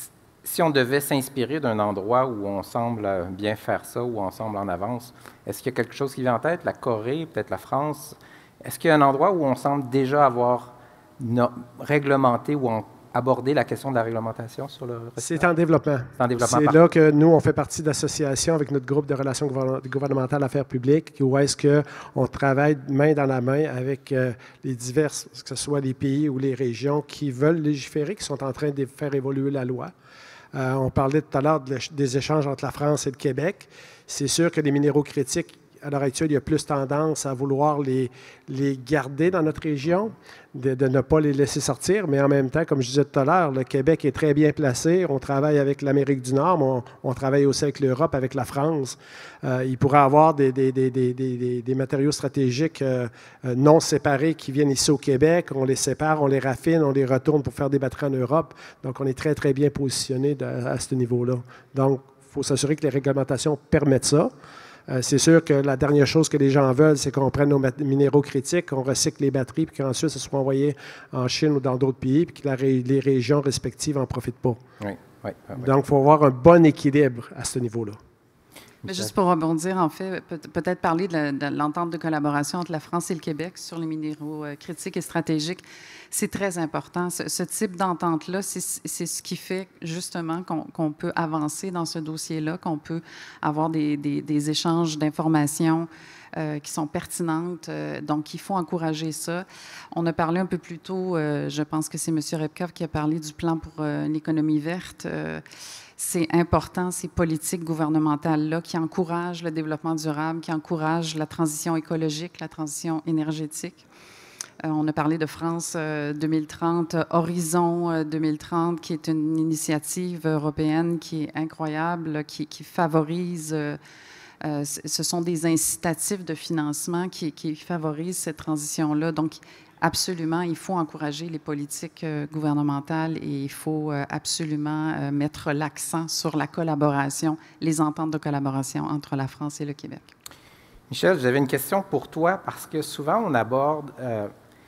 Si on devait s'inspirer d'un endroit où on semble bien faire ça, où on semble en avance, est-ce qu'il y a quelque chose qui vient en tête? La Corée, peut-être la France? Est-ce qu'il y a un endroit où on semble déjà avoir no- réglementé ou on aborder la question de la réglementation sur le recyclage? C'est en développement. C'est en développement. C'est là que nous, on fait partie d'associations avec notre groupe de relations gouvernementales affaires publiques, où est-ce qu'on travaille main dans la main avec euh, les diverses, que ce soit les pays ou les régions qui veulent légiférer, qui sont en train de faire évoluer la loi. Euh, on parlait tout à l'heure de des échanges entre la France et le Québec. C'est sûr que les minéraux critiques, à l'heure actuelle, il y a plus tendance à vouloir les, les garder dans notre région, de, de ne pas les laisser sortir, mais en même temps, comme je disais tout à l'heure, le Québec est très bien placé. On travaille avec l'Amérique du Nord, mais on, on travaille aussi avec l'Europe, avec la France. Euh, il pourrait y avoir des, des, des, des, des, des matériaux stratégiques euh, non séparés qui viennent ici au Québec. On les sépare, on les raffine, on les retourne pour faire des batteries en Europe. Donc, on est très, très bien positionné de, à ce niveau-là. Donc, il faut s'assurer que les réglementations permettent ça. Euh, c'est sûr que la dernière chose que les gens veulent, c'est qu'on prenne nos minéraux critiques, qu'on recycle les batteries, puis qu'ensuite, ça soit envoyé en Chine ou dans d'autres pays, puis que la, les régions respectives n'en profitent pas. Oui, oui, oui. Donc, il faut avoir un bon équilibre à ce niveau-là. Mais juste pour rebondir, en fait, peut- peut-être parler de l'entente de collaboration entre la France et le Québec sur les minéraux euh, critiques et stratégiques. C'est très important. Ce, ce type d'entente-là, c'est ce qui fait justement qu'on qu'on peut avancer dans ce dossier-là, qu'on peut avoir des, des, des échanges d'informations euh, qui sont pertinentes. Euh, donc, il faut encourager ça. On a parlé un peu plus tôt, euh, je pense que c'est M. Repkov qui a parlé du plan pour euh, l'économie verte. Euh, C'est important, ces politiques gouvernementales-là qui encouragent le développement durable, qui encouragent la transition écologique, la transition énergétique. Euh, on a parlé de France euh, deux mille trente, Horizon euh, deux mille trente, qui est une initiative européenne qui est incroyable, qui, qui favorise, euh, euh, ce sont des incitatifs de financement qui, qui favorisent cette transition-là. Donc, absolument, il faut encourager les politiques euh, gouvernementales et il faut euh, absolument euh, mettre l'accent sur la collaboration, les ententes de collaboration entre la France et le Québec. Michel, j'avais une question pour toi parce que souvent on aborde euh,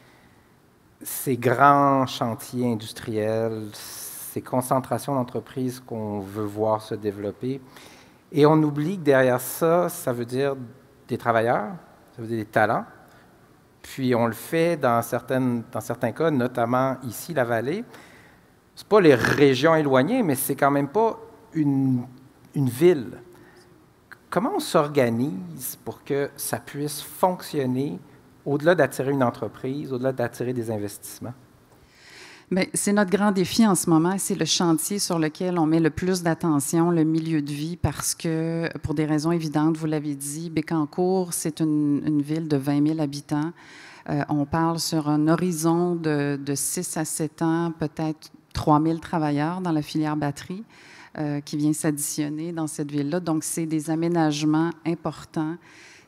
ces grands chantiers industriels, ces concentrations d'entreprises qu'on veut voir se développer et on oublie que derrière ça, ça veut dire des travailleurs, ça veut dire des talents. Puis on le fait dans, certaines, dans certains cas, notamment ici, la vallée. Ce n'est pas les régions éloignées, mais c'est quand même pas une, une ville. Comment on s'organise pour que ça puisse fonctionner au-delà d'attirer une entreprise, au-delà d'attirer des investissements? Bien, c'est notre grand défi en ce moment. C'est le chantier sur lequel on met le plus d'attention, le milieu de vie, parce que, pour des raisons évidentes, vous l'avez dit, Bécancour, c'est une, une ville de vingt mille habitants. Euh, on parle sur un horizon de, de six à sept ans, peut-être trois mille travailleurs dans la filière batterie euh, qui vient s'additionner dans cette ville-là. Donc, c'est des aménagements importants.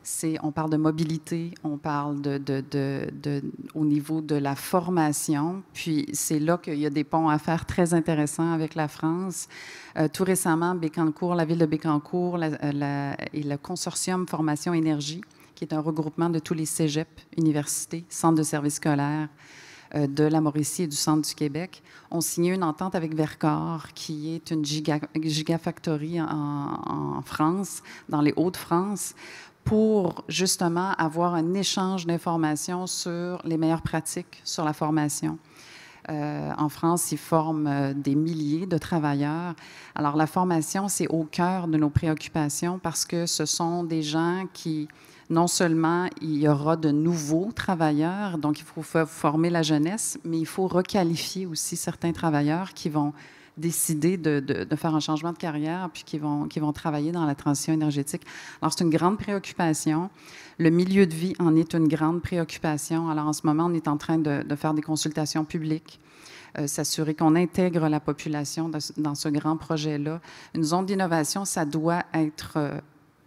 C'est, on parle de mobilité, on parle de, de, de, de, au niveau de la formation. Puis c'est là qu'il y a des ponts à faire très intéressants avec la France. Euh, tout récemment, Bécancour, la ville de Bécancour la, la, et le consortium Formation Énergie, qui est un regroupement de tous les cégeps, universités, centres de services scolaires euh, de la Mauricie et du centre du Québec, ont signé une entente avec Vercor, qui est une giga, gigafactory en, en France, dans les Hauts-de-France, pour justement avoir un échange d'informations sur les meilleures pratiques sur la formation. Euh, en France, ils forment euh, des milliers de travailleurs. Alors, la formation, c'est au cœur de nos préoccupations parce que ce sont des gens qui, non seulement il y aura de nouveaux travailleurs, donc il faut former la jeunesse, mais il faut requalifier aussi certains travailleurs qui vont décider de, de, de faire un changement de carrière puis qui vont, qui vont travailler dans la transition énergétique. Alors, c'est une grande préoccupation. Le milieu de vie en est une grande préoccupation. Alors, en ce moment, on est en train de, de faire des consultations publiques, euh, s'assurer qu'on intègre la population dans, dans ce grand projet-là. Une zone d'innovation, ça doit être euh,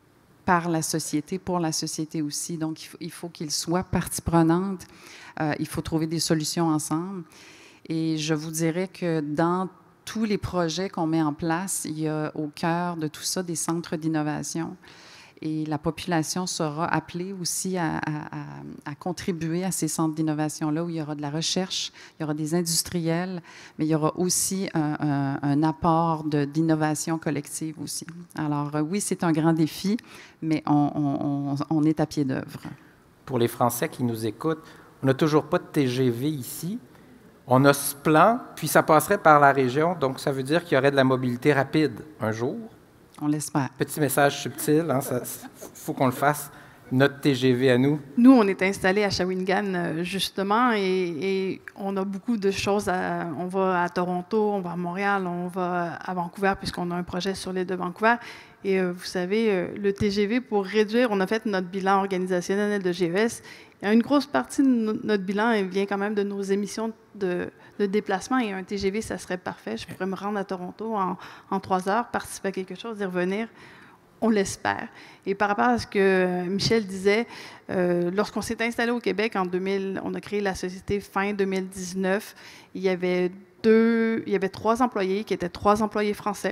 par la société, pour la société aussi. Donc, il faut, il faut qu'il soit partie prenante. Euh, il faut trouver des solutions ensemble. Et je vous dirais que dans tous les projets qu'on met en place, il y a au cœur de tout ça des centres d'innovation. Et la population sera appelée aussi à, à, à contribuer à ces centres d'innovation-là où il y aura de la recherche, il y aura des industriels, mais il y aura aussi un, un, un apport de, d'innovation collective aussi. Alors oui, c'est un grand défi, mais on, on, on est à pied d'œuvre. Pour les Français qui nous écoutent, on n'a toujours pas de T G V ici. On a ce plan, puis ça passerait par la région, donc ça veut dire qu'il y aurait de la mobilité rapide un jour. On l'espère. Petit message subtil, il hein, faut qu'on le fasse. Notre T G V à nous. Nous, on est installés à Shawinigan, justement, et, et on a beaucoup de choses. À, on va à Toronto, on va à Montréal, on va à Vancouver, puisqu'on a un projet sur l'île de Vancouver. Et euh, vous savez, euh, le T G V, pour réduire, on a fait notre bilan organisationnel de G E S. Une grosse partie de no- notre bilan elle vient quand même de nos émissions de, de déplacement. Et un T G V, ça serait parfait. Je pourrais me rendre à Toronto en, en trois heures, participer à quelque chose et revenir. On l'espère. Et par rapport à ce que Michel disait, euh, lorsqu'on s'est installé au Québec en deux mille, on a créé la société fin deux mille dix-neuf. Il y avait deux, il y avait trois employés qui étaient trois employés français.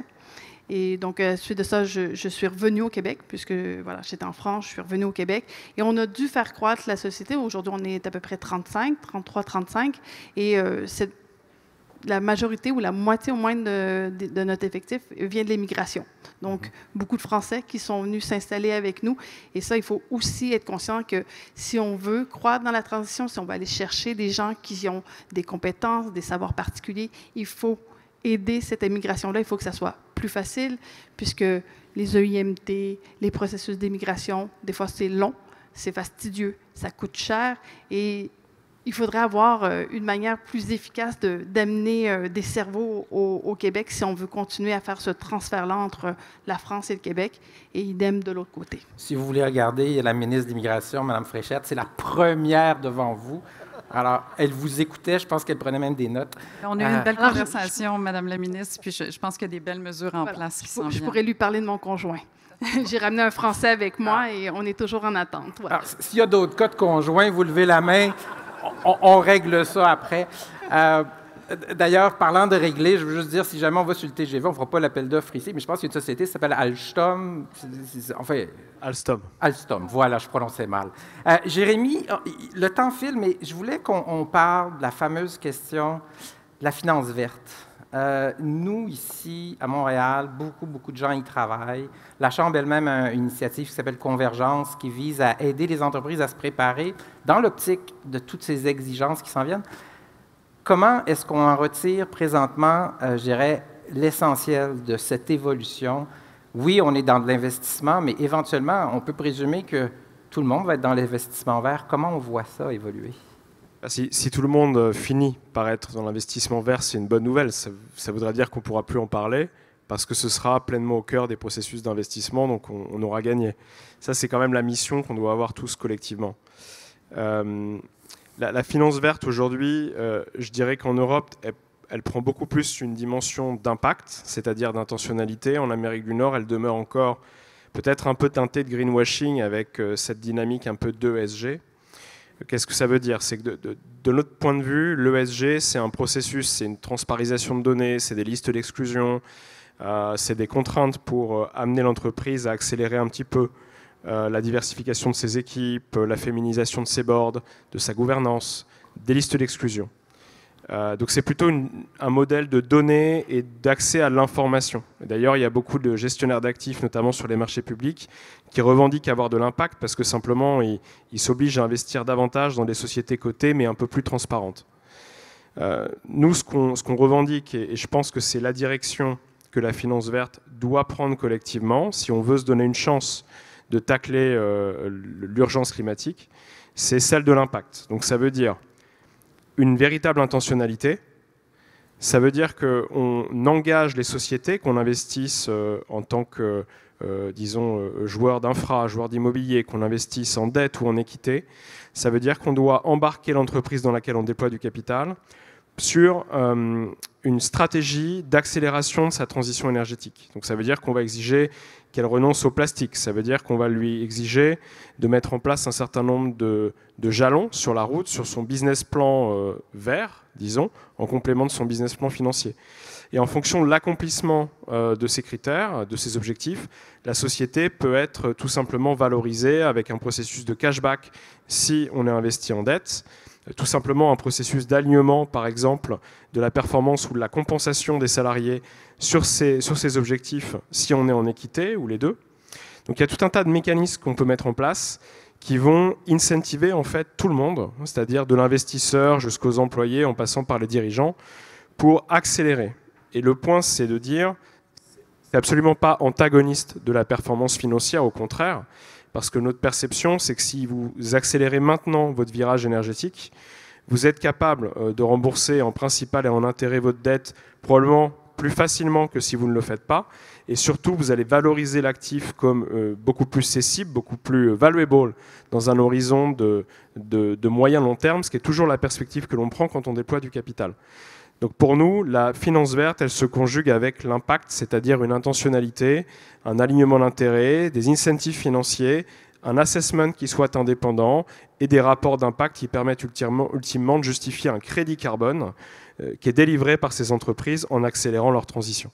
Et donc, à la suite de ça, je, je suis revenue au Québec, puisque voilà, j'étais en France, je suis revenue au Québec. Et on a dû faire croître la société. Aujourd'hui, on est à peu près trente-cinq, trente-trois, trente-cinq. Et euh, cette, la majorité ou la moitié au moins de, de, de notre effectif vient de l'immigration. Donc, beaucoup de Français qui sont venus s'installer avec nous. Et ça, il faut aussi être conscient que si on veut croître dans la transition, si on va aller chercher des gens qui ont des compétences, des savoirs particuliers, il faut aider cette immigration-là. Il faut que ça soit plus facile, puisque les E I M T, les processus d'immigration, des fois, c'est long, c'est fastidieux, ça coûte cher. Et il faudrait avoir une manière plus efficace de, d'amener des cerveaux au, au Québec si on veut continuer à faire ce transfert-là entre la France et le Québec, et idem de l'autre côté. Si vous voulez regarder, il y a la ministre de l'Immigration, Mme Fréchette, c'est la première devant vous. Alors, elle vous écoutait, je pense qu'elle prenait même des notes. On a eu une belle euh, conversation, Mme la ministre, puis je, je pense qu'il y a des belles mesures en voilà. place qui s'en viennent. Je pourrais lui parler de mon conjoint. J'ai ramené un Français avec moi ah. et on est toujours en attente. Voilà. Alors, s'il y a d'autres cas de conjoints, vous levez la main. On, on règle ça après. Euh, D'ailleurs, parlant de régler, je veux juste dire, si jamais on va sur le T G V, on ne fera pas l'appel d'offres ici, mais je pense qu'il y a une société qui s'appelle Alstom. Enfin, Alstom. Alstom, voilà, je prononçais mal. Euh, Jérémy, le temps file, mais je voulais qu'on parle de la fameuse question de la finance verte. Euh, nous, ici, à Montréal, beaucoup, beaucoup de gens y travaillent. La Chambre elle-même a une initiative qui s'appelle Convergence, qui vise à aider les entreprises à se préparer dans l'optique de toutes ces exigences qui s'en viennent. Comment est-ce qu'on en retire présentement, euh, je dirais, l'essentiel de cette évolution? Oui, on est dans de l'investissement, mais éventuellement, on peut présumer que tout le monde va être dans l'investissement vert. Comment on voit ça évoluer? Si, si tout le monde finit par être dans l'investissement vert, c'est une bonne nouvelle. Ça, ça voudra dire qu'on ne pourra plus en parler parce que ce sera pleinement au cœur des processus d'investissement, donc on, on aura gagné. Ça, c'est quand même la mission qu'on doit avoir tous collectivement. Euh, la, la finance verte, aujourd'hui, euh, je dirais qu'en Europe, elle, elle prend beaucoup plus une dimension d'impact, c'est-à-dire d'intentionnalité. En Amérique du Nord, elle demeure encore peut-être un peu teinté de greenwashing avec euh, cette dynamique un peu d'E S G. Qu'est-ce que ça veut dire? C'est que de, de, de notre point de vue, l'E S G, c'est un processus, c'est une transparisation de données, c'est des listes d'exclusion, euh, c'est des contraintes pour euh, amener l'entreprise à accélérer un petit peu euh, la diversification de ses équipes, la féminisation de ses boards, de sa gouvernance, des listes d'exclusion. Euh, donc c'est plutôt une, un modèle de données et d'accès à l'information. D'ailleurs, il y a beaucoup de gestionnaires d'actifs, notamment sur les marchés publics, qui revendiquent avoir de l'impact parce que simplement, ils, ils s'obligent à investir davantage dans des sociétés cotées, mais un peu plus transparentes. Euh, nous, ce qu'on ce qu'on revendique, et, et je pense que c'est la direction que la finance verte doit prendre collectivement, si on veut se donner une chance de tacler euh, l'urgence climatique, c'est celle de l'impact. Donc ça veut dire une véritable intentionnalité. Ça veut dire qu'on engage les sociétés, qu'on investisse euh, en tant que, euh, disons, euh, joueur d'infra, joueur d'immobilier, qu'on investisse en dette ou en équité. Ça veut dire qu'on doit embarquer l'entreprise dans laquelle on déploie du capital sur euh, une stratégie d'accélération de sa transition énergétique. Donc ça veut dire qu'on va exiger qu'elle renonce au plastique. Ça veut dire qu'on va lui exiger de mettre en place un certain nombre de, de jalons sur la route, sur son business plan euh, vert, disons, en complément de son business plan financier. Et en fonction de l'accomplissement euh, de ces critères, de ces objectifs, la société peut être tout simplement valorisée avec un processus de cashback si on est investi en dette, tout simplement un processus d'alignement, par exemple, de la performance ou de la compensation des salariés sur ces, sur ces objectifs si on est en équité, ou les deux. Donc il y a tout un tas de mécanismes qu'on peut mettre en place qui vont incentiver en fait tout le monde, c'est-à-dire de l'investisseur jusqu'aux employés en passant par les dirigeants, pour accélérer. Et le point, c'est de dire, c'est absolument pas antagoniste de la performance financière, au contraire, parce que notre perception, c'est que si vous accélérez maintenant votre virage énergétique, vous êtes capable de rembourser en principal et en intérêt votre dette probablement plus facilement que si vous ne le faites pas. Et surtout, vous allez valoriser l'actif comme euh, beaucoup plus cessible, beaucoup plus valuable dans un horizon de, de, de moyen long terme, ce qui est toujours la perspective que l'on prend quand on déploie du capital. Donc pour nous, la finance verte, elle se conjugue avec l'impact, c'est-à-dire une intentionnalité, un alignement d'intérêts, des incentives financiers, un assessment qui soit indépendant et des rapports d'impact qui permettent ultimement, ultimement de justifier un crédit carbone euh, qui est délivré par ces entreprises en accélérant leur transition.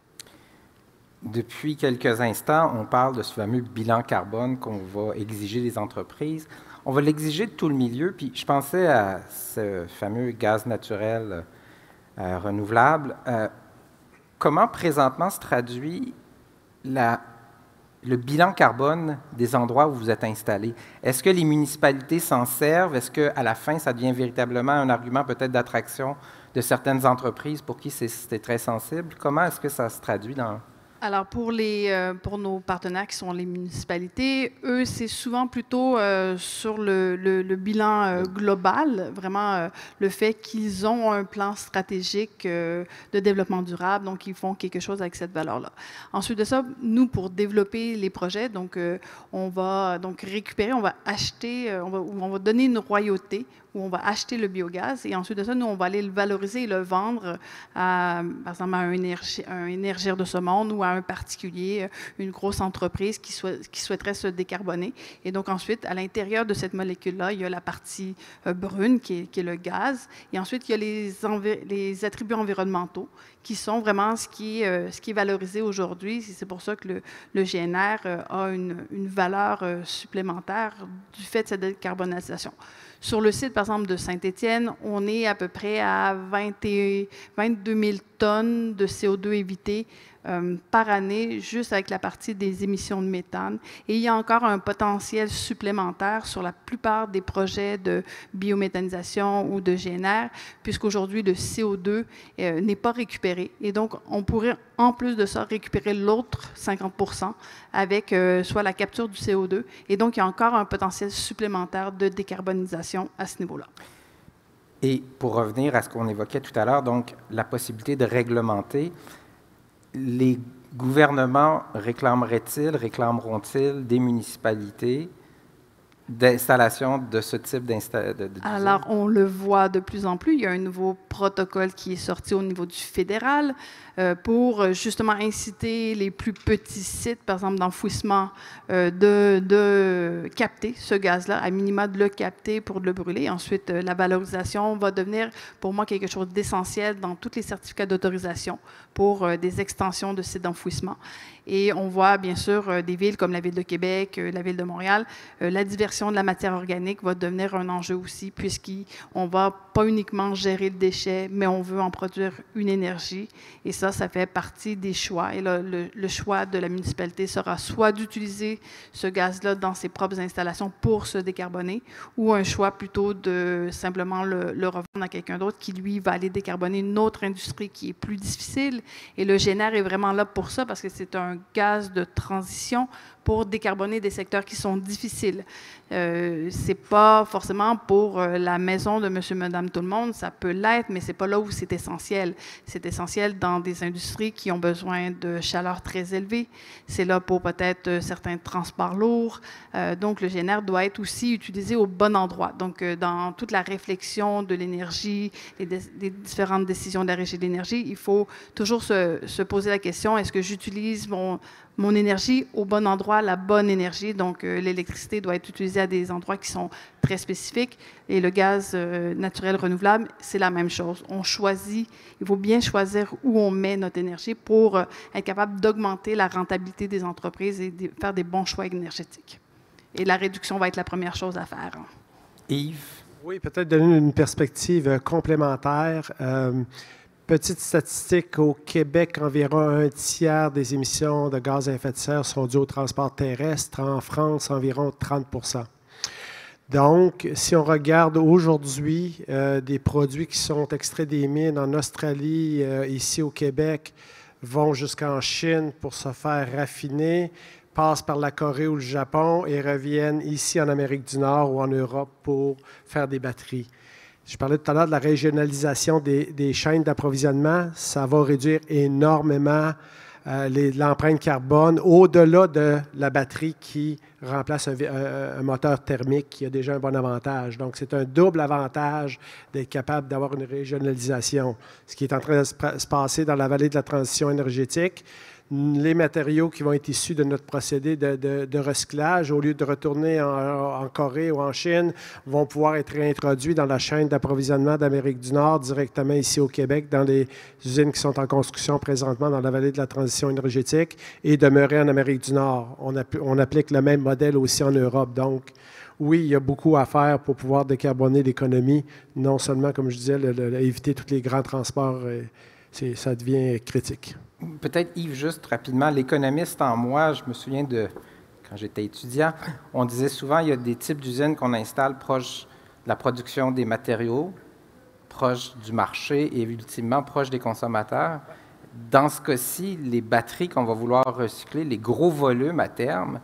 Depuis quelques instants, on parle de ce fameux bilan carbone qu'on va exiger des entreprises. On va l'exiger de tout le milieu, puis je pensais à ce fameux gaz naturel Euh, renouvelable. Euh, comment présentement se traduit la, le bilan carbone des endroits où vous êtes installés? Est-ce que les municipalités s'en servent? Est-ce qu'à la fin, ça devient véritablement un argument peut-être d'attraction de certaines entreprises pour qui c'est très sensible? Comment est-ce que ça se traduit dans... Alors, pour, les, euh, pour nos partenaires qui sont les municipalités, eux, c'est souvent plutôt euh, sur le, le, le bilan euh, global, vraiment euh, le fait qu'ils ont un plan stratégique euh, de développement durable, donc ils font quelque chose avec cette valeur-là. Ensuite de ça, nous, pour développer les projets, donc euh, on va donc récupérer, on va acheter, euh, on, va, on va donner une royauté où on va acheter le biogaz et ensuite de ça, nous, on va aller le valoriser et le vendre à, par exemple, à un, énergie, un énergir de ce monde ou à un particulier, une grosse entreprise qui, souhait, qui souhaiterait se décarboner. Et donc ensuite, à l'intérieur de cette molécule-là, il y a la partie euh, brune qui est, qui est le gaz. Et ensuite, il y a les, les attributs environnementaux qui sont vraiment ce qui est, euh, ce qui est valorisé aujourd'hui. C'est pour ça que le, le G N R euh, a une, une valeur euh, supplémentaire du fait de cette décarbonisation. Sur le site, par exemple, de Saint-Étienne, on est à peu près à vingt et, vingt-deux mille tonnes de C O deux évitées euh, par année, juste avec la partie des émissions de méthane. Et il y a encore un potentiel supplémentaire sur la plupart des projets de biométhanisation ou de G N R, puisqu'aujourd'hui, le C O deux euh, n'est pas récupéré. Et donc, on pourrait, en plus de ça, récupérer l'autre cinquante pour cent avec euh, soit la capture du C O deux. Et donc, il y a encore un potentiel supplémentaire de décarbonisation à ce niveau-là. Et pour revenir à ce qu'on évoquait tout à l'heure, donc la possibilité de réglementer, les gouvernements réclameraient-ils, réclameront-ils des municipalités d'installation de ce type d'installation? Alors, on le voit de plus en plus. Il y a un nouveau protocole qui est sorti au niveau du fédéral euh, pour justement inciter les plus petits sites, par exemple d'enfouissement, euh, de, de capter ce gaz-là, à minima de le capter pour le brûler. Ensuite, euh, la valorisation va devenir pour moi quelque chose d'essentiel dans tous les certificats d'autorisation pour euh, des extensions de sites d'enfouissement. Et on voit bien sûr euh, des villes comme la Ville de Québec, euh, la Ville de Montréal, euh, la diversion de la matière organique va devenir un enjeu aussi, puisqu'on ne va pas uniquement gérer le déchet, mais on veut en produire une énergie. Et ça, ça fait partie des choix. Et là, le, le choix de la municipalité sera soit d'utiliser ce gaz-là dans ses propres installations pour se décarboner, ou un choix plutôt de simplement le, le revendre à quelqu'un d'autre qui, lui, va aller décarboner une autre industrie qui est plus difficile. Et le G N R est vraiment là pour ça, parce que c'est un gaz de transition pour décarboner des secteurs qui sont difficiles. Euh, c'est pas forcément pour euh, la maison de monsieur, madame, tout le monde, ça peut l'être, mais c'est pas là où c'est essentiel. C'est essentiel dans des industries qui ont besoin de chaleur très élevée. C'est là pour peut-être euh, certains transports lourds. Euh, donc, le G N R doit être aussi utilisé au bon endroit. Donc, euh, dans toute la réflexion de l'énergie, les, les différentes décisions de la Régie de l'énergie, il faut toujours se, se poser la question, est-ce que j'utilise mon mon énergie au bon endroit, la bonne énergie. Donc, euh, l'électricité doit être utilisée à des endroits qui sont très spécifiques. Et le gaz euh, naturel renouvelable, c'est la même chose. On choisit, il faut bien choisir où on met notre énergie pour euh, être capable d'augmenter la rentabilité des entreprises et de faire des bons choix énergétiques. Et la réduction va être la première chose à faire. Yves? Oui, peut-être donner une perspective complémentaire. Euh, Petite statistique, au Québec, environ un tiers des émissions de gaz à effet de serre sont dues au transport terrestre. En France, environ trente pour cent. Donc, si on regarde aujourd'hui euh, des produits qui sont extraits des mines en Australie, euh, ici au Québec, vont jusqu'en Chine pour se faire raffiner, passent par la Corée ou le Japon et reviennent ici en Amérique du Nord ou en Europe pour faire des batteries. Je parlais tout à l'heure de la régionalisation des, des chaînes d'approvisionnement. Ça va réduire énormément euh, l'empreinte carbone au-delà de la batterie qui remplace un, un, un moteur thermique qui a déjà un bon avantage. Donc, c'est un double avantage d'être capable d'avoir une régionalisation. Ce qui est en train de se passer dans la vallée de la transition énergétique, les matériaux qui vont être issus de notre procédé de, de, de recyclage, au lieu de retourner en, en Corée ou en Chine, vont pouvoir être réintroduits dans la chaîne d'approvisionnement d'Amérique du Nord, directement ici au Québec, dans les usines qui sont en construction présentement dans la vallée de la transition énergétique, et demeurer en Amérique du Nord. On, app on applique le même modèle aussi en Europe. Donc, oui, il y a beaucoup à faire pour pouvoir décarboner l'économie, non seulement, comme je disais, le, le, éviter tous les grands transports, euh, ça devient critique. Peut-être, Yves, juste rapidement, l'économiste en moi, je me souviens de, quand j'étais étudiant, on disait souvent il y a des types d'usines qu'on installe proches de la production des matériaux, proches du marché et ultimement proches des consommateurs. Dans ce cas-ci, les batteries qu'on va vouloir recycler, les gros volumes à terme,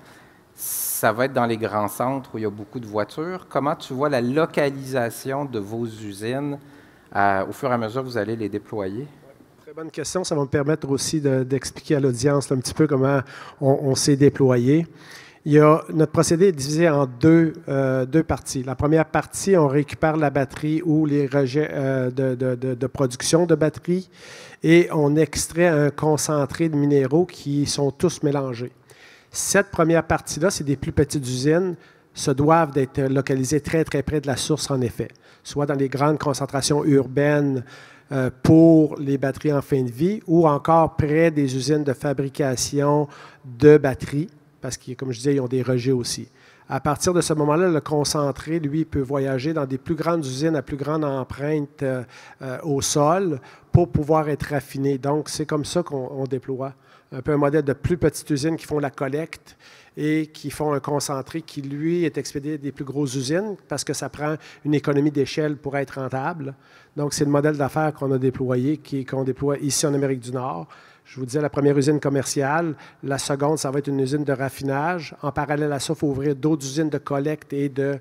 ça va être dans les grands centres où il y a beaucoup de voitures. Comment tu vois la localisation de vos usines euh, au fur et à mesure que vous allez les déployer? Bonne question. Ça va me permettre aussi d'expliquer de, à l'audience un petit peu comment on, on s'est déployé. Il y a, notre procédé est divisé en deux, euh, deux parties. La première partie, on récupère la batterie ou les rejets euh, de, de, de, de production de batterie et on extrait un concentré de minéraux qui sont tous mélangés. Cette première partie-là, c'est des plus petites usines, se doivent d'être localisées très, très près de la source, en effet, soit dans les grandes concentrations urbaines, Euh, pour les batteries en fin de vie ou encore près des usines de fabrication de batteries, parce que, comme je disais, ils ont des rejets aussi. À partir de ce moment-là, le concentré, lui, peut voyager dans des plus grandes usines à plus grande empreinte euh, euh, au sol pour pouvoir être raffiné. Donc, c'est comme ça qu'on déploie. Un peu un modèle de plus petites usines qui font la collecte et qui font un concentré qui, lui, est expédié des plus grosses usines parce que ça prend une économie d'échelle pour être rentable. Donc, c'est le modèle d'affaires qu'on a déployé, qu'on déploie ici en Amérique du Nord. Je vous disais, la première usine commerciale. La seconde, ça va être une usine de raffinage. En parallèle à ça, il faut ouvrir d'autres usines de collecte et de,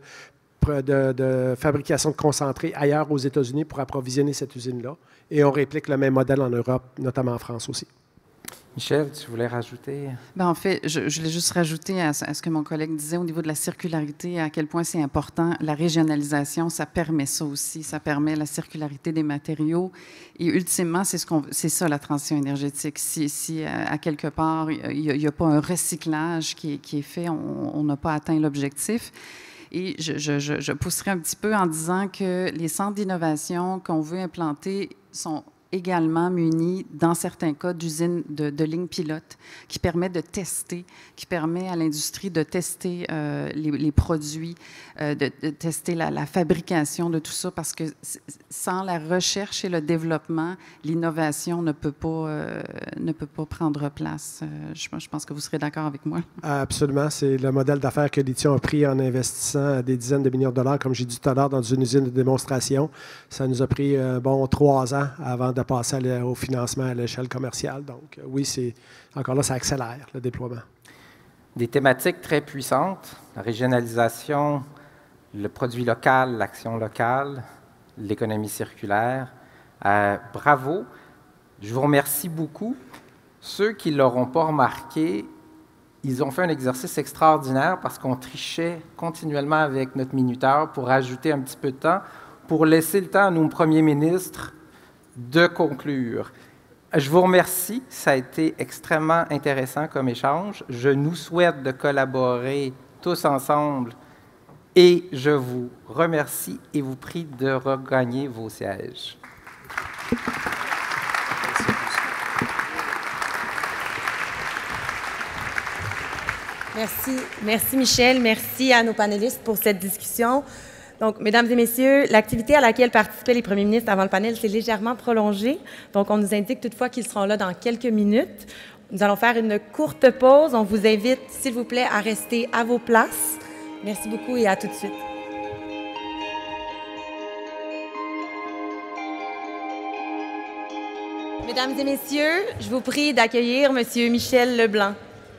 de, de fabrication de concentrés ailleurs aux États-Unis pour approvisionner cette usine-là. Et on réplique le même modèle en Europe, notamment en France aussi. Michel, tu voulais rajouter? Bien, en fait, je, je voulais juste rajouter à, à ce que mon collègue disait au niveau de la circularité, à quel point c'est important. La régionalisation, ça permet ça aussi. Ça permet la circularité des matériaux. Et ultimement, c'est ce qu'on, c'est ça la transition énergétique. Si, si à, à quelque part, il n'y a, a pas un recyclage qui est, qui est fait, on n'a pas atteint l'objectif. Et je, je, je, je pousserai un petit peu en disant que les centres d'innovation qu'on veut implanter sont également munis, dans certains cas, d'usines de, de lignes pilotes qui permettent de tester, qui permet à l'industrie de tester euh, les, les produits, euh, de, de tester la, la fabrication de tout ça, parce que sans la recherche et le développement, l'innovation ne peut pas, euh, ne peut pas prendre place. Euh, je, je pense que vous serez d'accord avec moi. Absolument. C'est le modèle d'affaires que Lithium a pris en investissant des dizaines de millions de dollars, comme j'ai dit tout à l'heure, dans une usine de démonstration. Ça nous a pris, euh, bon, trois ans avant de passer à au financement à l'échelle commerciale. Donc, oui, c'est encore là, ça accélère le déploiement. Des thématiques très puissantes, la régionalisation, le produit local, l'action locale, l'économie circulaire. Euh, bravo. Je vous remercie beaucoup. Ceux qui ne l'auront pas remarqué, ils ont fait un exercice extraordinaire parce qu'on trichait continuellement avec notre minuteur pour ajouter un petit peu de temps, pour laisser le temps à nos premiers ministres de conclure. Je vous remercie. Ça a été extrêmement intéressant comme échange. Je nous souhaite de collaborer tous ensemble et je vous remercie et vous prie de regagner vos sièges. Merci. Merci, Michel. Merci à nos panélistes pour cette discussion. Donc, mesdames et messieurs, l'activité à laquelle participaient les premiers ministres avant le panel s'est légèrement prolongée. Donc, on nous indique toutefois qu'ils seront là dans quelques minutes. Nous allons faire une courte pause. On vous invite, s'il vous plaît, à rester à vos places. Merci beaucoup et à tout de suite. Mesdames et messieurs, je vous prie d'accueillir M. Michel Leblanc.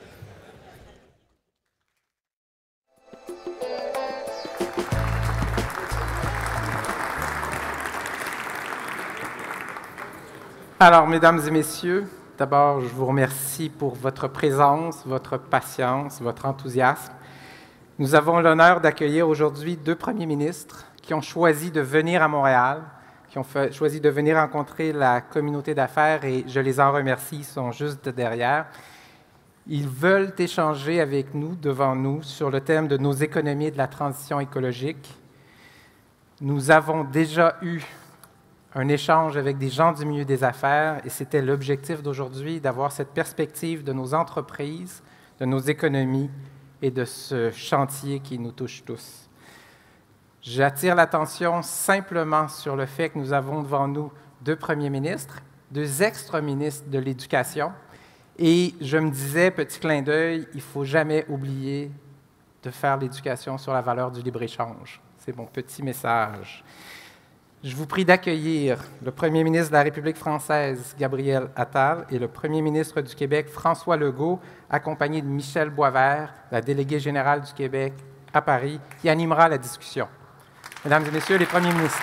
Alors, mesdames et messieurs, d'abord, je vous remercie pour votre présence, votre patience, votre enthousiasme. Nous avons l'honneur d'accueillir aujourd'hui deux premiers ministres qui ont choisi de venir à Montréal, qui ont fait, choisi de venir rencontrer la communauté d'affaires et je les en remercie, ils sont juste derrière. Ils veulent échanger avec nous, devant nous, sur le thème de nos économies et de la transition écologique. Nous avons déjà eu un échange avec des gens du milieu des affaires et c'était l'objectif d'aujourd'hui, d'avoir cette perspective de nos entreprises, de nos économies et de ce chantier qui nous touche tous. J'attire l'attention simplement sur le fait que nous avons devant nous deux premiers ministres, deux ex-ministres de l'Éducation et je me disais, petit clin d'œil, il ne faut jamais oublier de faire l'éducation sur la valeur du libre-échange. C'est mon petit message. Je vous prie d'accueillir le Premier ministre de la République française, Gabriel Attal, et le Premier ministre du Québec, François Legault, accompagné de Michel Boisvert, la déléguée générale du Québec à Paris, qui animera la discussion. Mesdames et messieurs les Premiers ministres.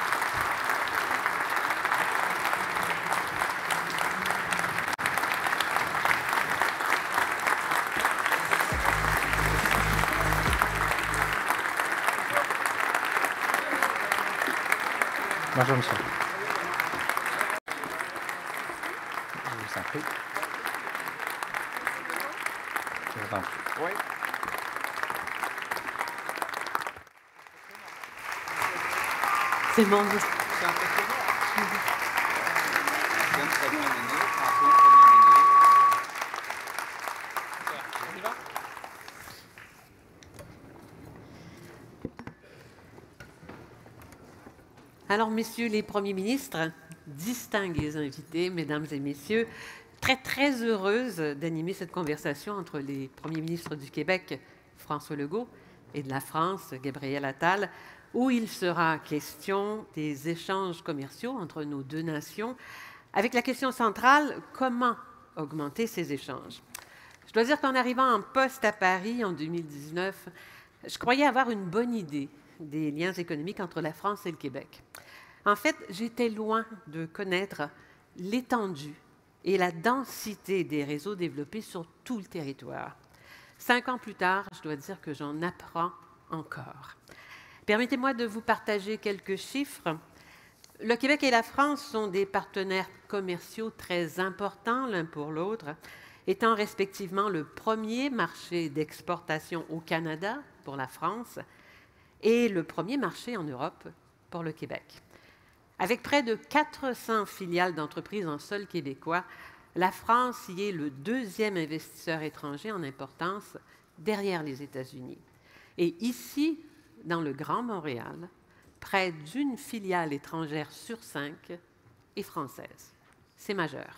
Bonjour, Michel. Je vous en prie. Je vous en prie. Oui. C'est bon. Alors, messieurs les premiers ministres, distingués invités, mesdames et messieurs, très, très heureuse d'animer cette conversation entre les premiers ministres du Québec, François Legault, et de la France, Gabriel Attal, où il sera question des échanges commerciaux entre nos deux nations, avec la question centrale, comment augmenter ces échanges? Je dois dire qu'en arrivant en poste à Paris en deux mille dix-neuf, je croyais avoir une bonne idée des liens économiques entre la France et le Québec. En fait, j'étais loin de connaître l'étendue et la densité des réseaux développés sur tout le territoire. Cinq ans plus tard, je dois dire que j'en apprends encore. Permettez-moi de vous partager quelques chiffres. Le Québec et la France sont des partenaires commerciaux très importants l'un pour l'autre, étant respectivement le premier marché d'exportation au Canada pour la France et le premier marché en Europe pour le Québec. Avec près de quatre cents filiales d'entreprises en sol québécois, la France y est le deuxième investisseur étranger en importance derrière les États-Unis. Et ici, dans le Grand Montréal, près d'une filiale étrangère sur cinq est française. C'est majeur.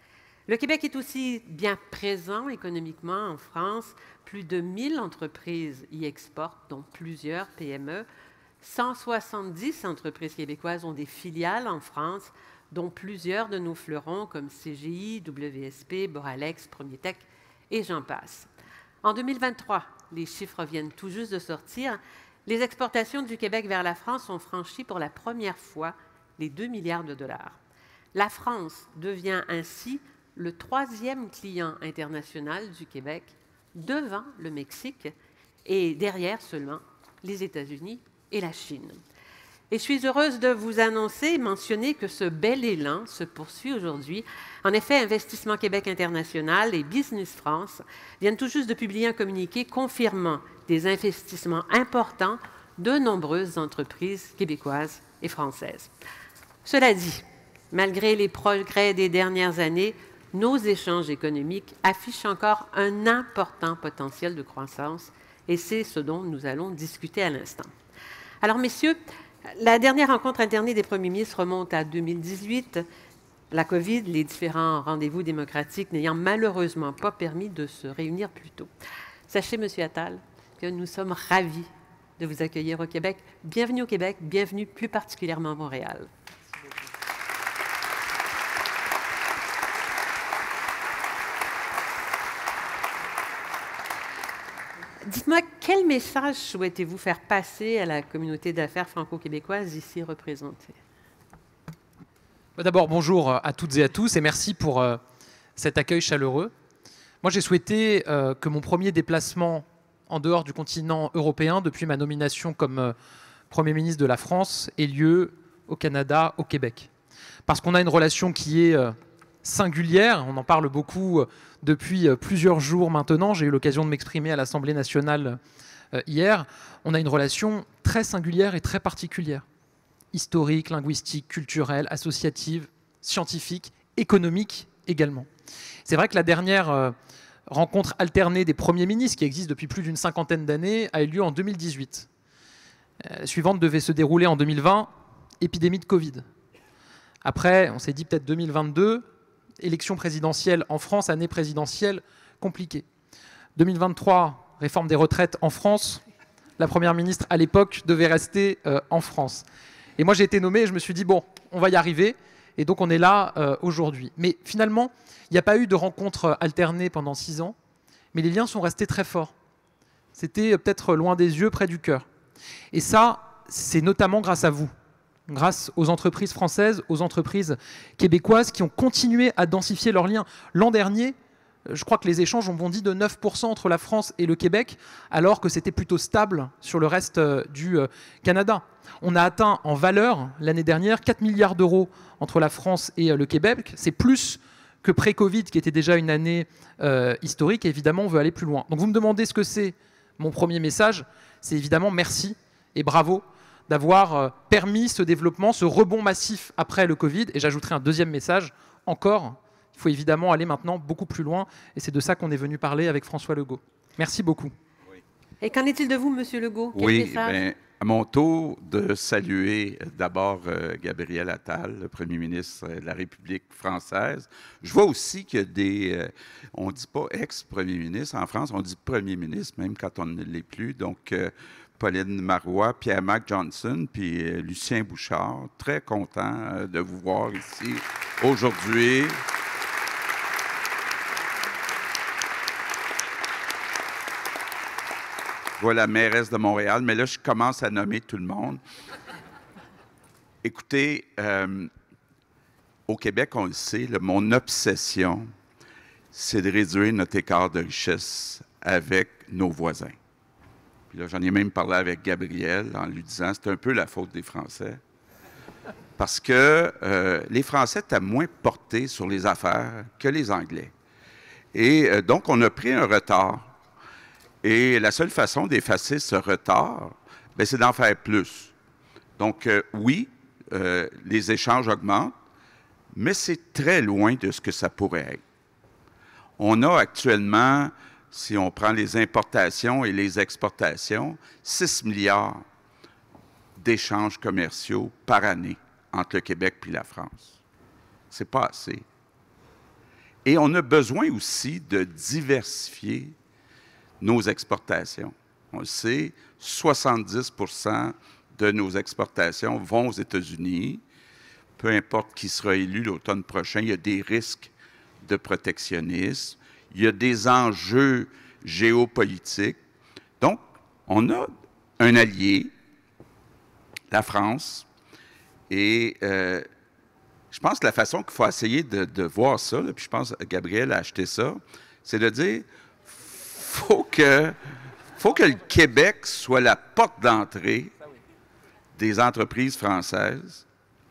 Le Québec est aussi bien présent économiquement en France. Plus de mille entreprises y exportent, dont plusieurs P M E. cent soixante-dix entreprises québécoises ont des filiales en France, dont plusieurs de nos fleurons comme C G I, W S P, Boralex, Premier Tech et j'en passe. En deux mille vingt-trois, les chiffres viennent tout juste de sortir, les exportations du Québec vers la France ont franchi pour la première fois les deux milliards de dollars. La France devient ainsi le troisième client international du Québec, devant le Mexique et derrière seulement les États-Unis et la Chine. Et je suis heureuse de vous annoncer et mentionner que ce bel élan se poursuit aujourd'hui. En effet, Investissement Québec International et Business France viennent tout juste de publier un communiqué confirmant des investissements importants de nombreuses entreprises québécoises et françaises. Cela dit, malgré les progrès des dernières années, nos échanges économiques affichent encore un important potentiel de croissance et c'est ce dont nous allons discuter à l'instant. Alors, messieurs, la dernière rencontre alternée des premiers ministres remonte à deux mille dix-huit. La COVID, les différents rendez-vous démocratiques n'ayant malheureusement pas permis de se réunir plus tôt. Sachez, Monsieur Attal, que nous sommes ravis de vous accueillir au Québec. Bienvenue au Québec, bienvenue plus particulièrement à Montréal. Dites-moi, quel message souhaitez-vous faire passer à la communauté d'affaires franco-québécoise ici représentée? D'abord, bonjour à toutes et à tous et merci pour euh, cet accueil chaleureux. Moi, j'ai souhaité euh, que mon premier déplacement en dehors du continent européen, depuis ma nomination comme euh, Premier ministre de la France, ait lieu au Canada, au Québec. Parce qu'on a une relation qui est euh, singulière, on en parle beaucoup euh, depuis euh, plusieurs jours maintenant, j'ai eu l'occasion de m'exprimer à l'Assemblée nationale euh, hier, on a une relation très singulière et très particulière. Historique, linguistique, culturelle, associative, scientifique, économique également. C'est vrai que la dernière euh, rencontre alternée des premiers ministres, qui existe depuis plus d'une cinquantaine d'années, a eu lieu en deux mille dix-huit. Euh, la suivante devait se dérouler en deux mille vingt, épidémie de Covid. Après, on s'est dit peut-être deux mille vingt-deux, élection présidentielle en France, année présidentielle compliquée. deux mille vingt-trois, réforme des retraites en France. La première ministre, à l'époque, devait rester euh, en France. Et moi, j'ai été nommé et je me suis dit, bon, on va y arriver. Et donc, on est là euh, aujourd'hui. Mais finalement, il n'y a pas eu de rencontre alternée pendant six ans, mais les liens sont restés très forts. C'était peut-être loin des yeux, près du cœur. Et ça, c'est notamment grâce à vous, grâce aux entreprises françaises, aux entreprises québécoises qui ont continué à densifier leurs liens. L'an dernier, je crois que les échanges ont bondi de neuf pour cent entre la France et le Québec, alors que c'était plutôt stable sur le reste du Canada. On a atteint en valeur, l'année dernière, quatre milliards d'euros entre la France et le Québec. C'est plus que pré-Covid, qui était déjà une année euh, historique. Et évidemment, on veut aller plus loin. Donc vous me demandez ce que c'est mon premier message. C'est évidemment merci et bravo d'avoir euh, permis ce développement, ce rebond massif après le Covid. Et j'ajouterai un deuxième message, encore. Il faut évidemment aller maintenant beaucoup plus loin. Et c'est de ça qu'on est venu parler avec François Legault. Merci beaucoup. Oui. Et qu'en est-il de vous, Monsieur Legault? Quel oui, message? Bien, à mon tour de saluer d'abord euh, Gabriel Attal, le premier ministre de la République française. Je vois aussi qu'il y a des... Euh, on ne dit pas ex-premier ministre en France, on dit premier ministre, même quand on ne l'est plus. Donc, euh, Pauline Marois, Pierre-Marc Johnson, puis euh, Lucien Bouchard. Très content euh, de vous voir ici aujourd'hui. Je vois la mairesse de Montréal, mais là, je commence à nommer tout le monde. Écoutez, euh, au Québec, on le sait, là, mon obsession, c'est de réduire notre écart de richesse avec nos voisins. Puis là, j'en ai même parlé avec Gabriel en lui disant, c'est un peu la faute des Français. Parce que euh, les Français étaient moins portés sur les affaires que les Anglais. Et euh, donc, on a pris un retard. Et la seule façon d'effacer ce retard, bien, c'est d'en faire plus. Donc, euh, oui, euh, les échanges augmentent, mais c'est très loin de ce que ça pourrait être. On a actuellement, si on prend les importations et les exportations, six milliards d'échanges commerciaux par année entre le Québec et la France. C'est pas assez. Et on a besoin aussi de diversifier nos exportations. On le sait, soixante-dix pour cent de nos exportations vont aux États-Unis. Peu importe qui sera élu l'automne prochain, il y a des risques de protectionnisme, il y a des enjeux géopolitiques. Donc, on a un allié, la France, et euh, je pense que la façon qu'il faut essayer de, de voir ça, là, puis je pense que Gabriel a acheté ça, c'est de dire faut que, faut que le Québec soit la porte d'entrée des entreprises françaises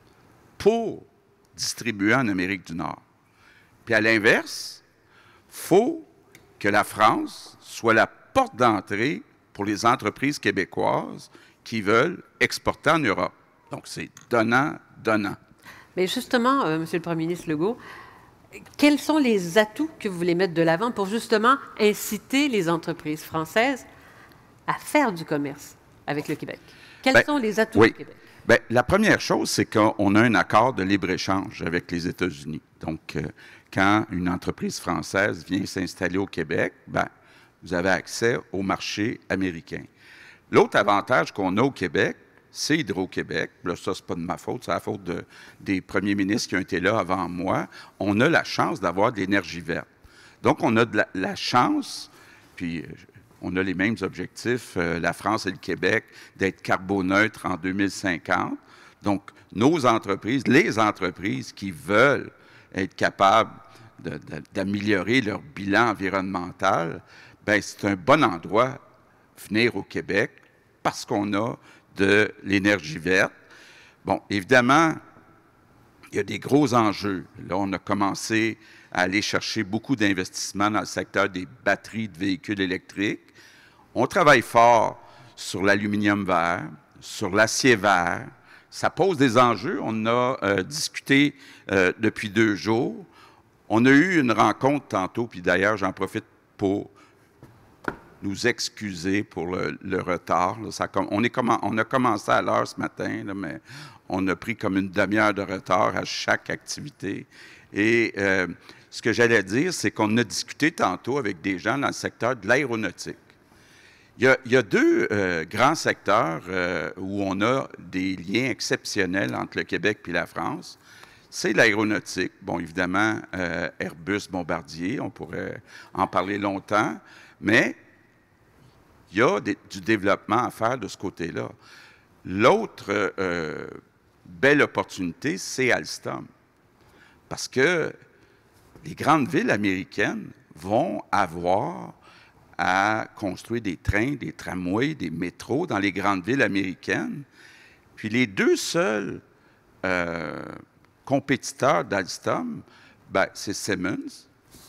pour distribuer en Amérique du Nord. Puis à l'inverse, il faut que la France soit la porte d'entrée pour les entreprises québécoises qui veulent exporter en Europe. Donc, c'est donnant, donnant. Mais justement, euh, Monsieur le Premier ministre Legault, quels sont les atouts que vous voulez mettre de l'avant pour justement inciter les entreprises françaises à faire du commerce avec le Québec? Quels Bien, sont les atouts oui. du Québec? Bien, la première chose, c'est qu'on a un accord de libre-échange avec les États-Unis. Donc, euh, quand une entreprise française vient s'installer au Québec, bien, vous avez accès au marché américain. L'autre avantage qu'on a au Québec, c'est Hydro-Québec. Là, ça, c'est pas de ma faute, c'est la faute de, des premiers ministres qui ont été là avant moi. On a la chance d'avoir de l'énergie verte. Donc, on a de la, la chance, puis on a les mêmes objectifs, euh, la France et le Québec, d'être carboneutres en deux mille cinquante. Donc, nos entreprises, les entreprises qui veulent être capables de, de, d'améliorer leur bilan environnemental, bien, c'est un bon endroit venir au Québec parce qu'on a de l'énergie verte. Bon, évidemment, il y a des gros enjeux. Là, on a commencé à aller chercher beaucoup d'investissements dans le secteur des batteries de véhicules électriques. On travaille fort sur l'aluminium vert, sur l'acier vert. Ça pose des enjeux. On a euh, discuté euh, depuis deux jours. On a eu une rencontre tantôt, puis d'ailleurs, j'en profite pour nous excuser pour le, le retard. Là, ça, on, est comment, on a commencé à l'heure ce matin, là, mais on a pris comme une demi-heure de retard à chaque activité. Et euh, ce que j'allais dire, c'est qu'on a discuté tantôt avec des gens dans le secteur de l'aéronautique. Il y a, il y a deux euh, grands secteurs euh, où on a des liens exceptionnels entre le Québec et la France. C'est l'aéronautique. Bon, évidemment, euh, Airbus, Bombardier, on pourrait en parler longtemps, mais il y a des, du développement à faire de ce côté-là. L'autre euh, belle opportunité, c'est Alstom. Parce que les grandes villes américaines vont avoir à construire des trains, des tramways, des métros dans les grandes villes américaines. Puis les deux seuls euh, compétiteurs d'Alstom, ben, c'est Siemens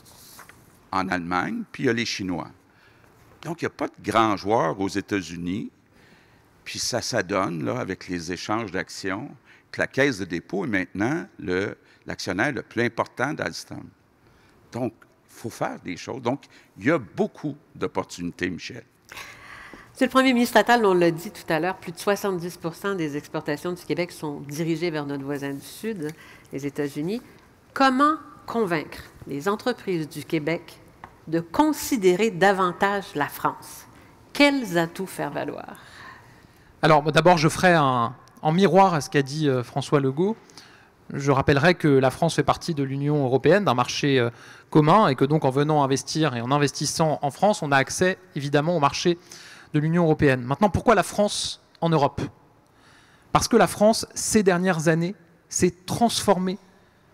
en Allemagne, puis il y a les Chinois. Donc, il n'y a pas de grands joueurs aux États-Unis, puis ça s'adonne, là, avec les échanges d'actions, que la Caisse de dépôt est maintenant le, l'actionnaire le plus important d'Alstom. Donc, il faut faire des choses. Donc, il y a beaucoup d'opportunités, Michel. Monsieur le Premier ministre Attal, on l'a dit tout à l'heure, plus de soixante-dix pour cent des exportations du Québec sont dirigées vers notre voisin du Sud, les États-Unis. Comment convaincre les entreprises du Québec de considérer davantage la France? Quels atouts faire valoir? Alors, d'abord, je ferai un, en miroir à ce qu'a dit euh, François Legault. Je rappellerai que la France fait partie de l'Union européenne, d'un marché euh, commun, et que donc en venant investir et en investissant en France, on a accès évidemment au marché de l'Union européenne. Maintenant, pourquoi la France en Europe? Parce que la France, ces dernières années, s'est transformée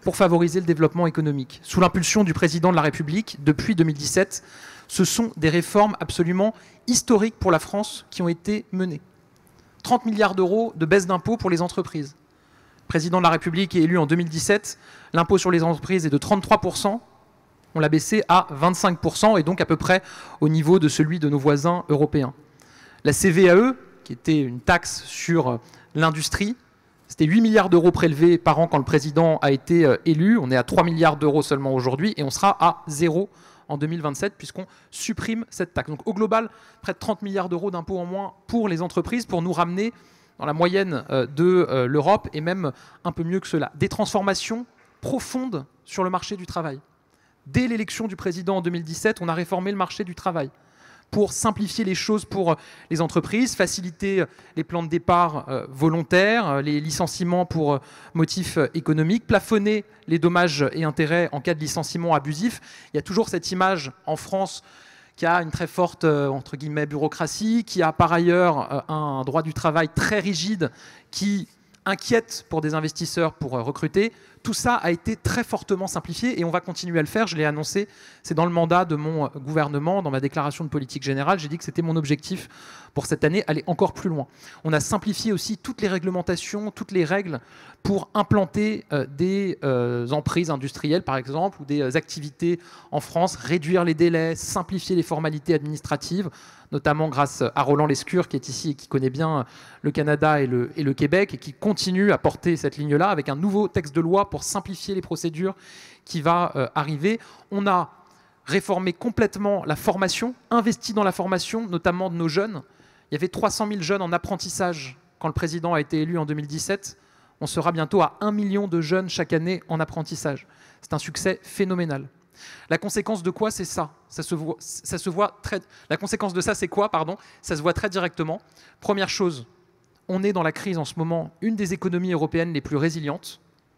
pour favoriser le développement économique. Sous l'impulsion du président de la République, depuis deux mille dix-sept, ce sont des réformes absolument historiques pour la France qui ont été menées. trente milliards d'euros de baisse d'impôts pour les entreprises. Le président de la République est élu en deux mille dix-sept, l'impôt sur les entreprises est de trente-trois pour cent, on l'a baissé à vingt-cinq pour cent et donc à peu près au niveau de celui de nos voisins européens. La C V A E, qui était une taxe sur l'industrie, c'était huit milliards d'euros prélevés par an quand le président a été élu. On est à trois milliards d'euros seulement aujourd'hui et on sera à zéro en deux mille vingt-sept puisqu'on supprime cette taxe. Donc au global, près de trente milliards d'euros d'impôts en moins pour les entreprises pour nous ramener dans la moyenne de l'Europe et même un peu mieux que cela. Des transformations profondes sur le marché du travail. Dès l'élection du président en deux mille dix-sept, on a réformé le marché du travail pour simplifier les choses pour les entreprises, faciliter les plans de départ euh, volontaires, les licenciements pour euh, motifs économiques, plafonner les dommages et intérêts en cas de licenciement abusif. Il y a toujours cette image en France qui a une très forte euh, entre guillemets, bureaucratie, qui a par ailleurs euh, un droit du travail très rigide qui inquiète pour des investisseurs pour euh, recruter. Tout ça a été très fortement simplifié et on va continuer à le faire. Je l'ai annoncé, c'est dans le mandat de mon gouvernement, dans ma déclaration de politique générale. J'ai dit que c'était mon objectif pour cette année, aller encore plus loin. On a simplifié aussi toutes les réglementations, toutes les règles pour implanter euh, des euh, emprises industrielles, par exemple, ou des euh, activités en France, réduire les délais, simplifier les formalités administratives, notamment grâce à Roland Lescure, qui est ici et qui connaît bien le Canada et le, et le Québec, et qui continue à porter cette ligne-là avec un nouveau texte de loi pour simplifier les procédures qui va euh, arriver. On a réformé complètement la formation, investi dans la formation, notamment de nos jeunes. Il y avait trois cent mille jeunes en apprentissage quand le président a été élu en deux mille dix-sept. On sera bientôt à un million de jeunes chaque année en apprentissage. C'est un succès phénoménal. La conséquence de quoi, c'est ça. Ça se voit, ça se voit très... La conséquence de ça, c'est quoi, pardon ? Ça se voit très directement. Première chose, on est dans la crise en ce moment, une des économies européennes les plus résilientes.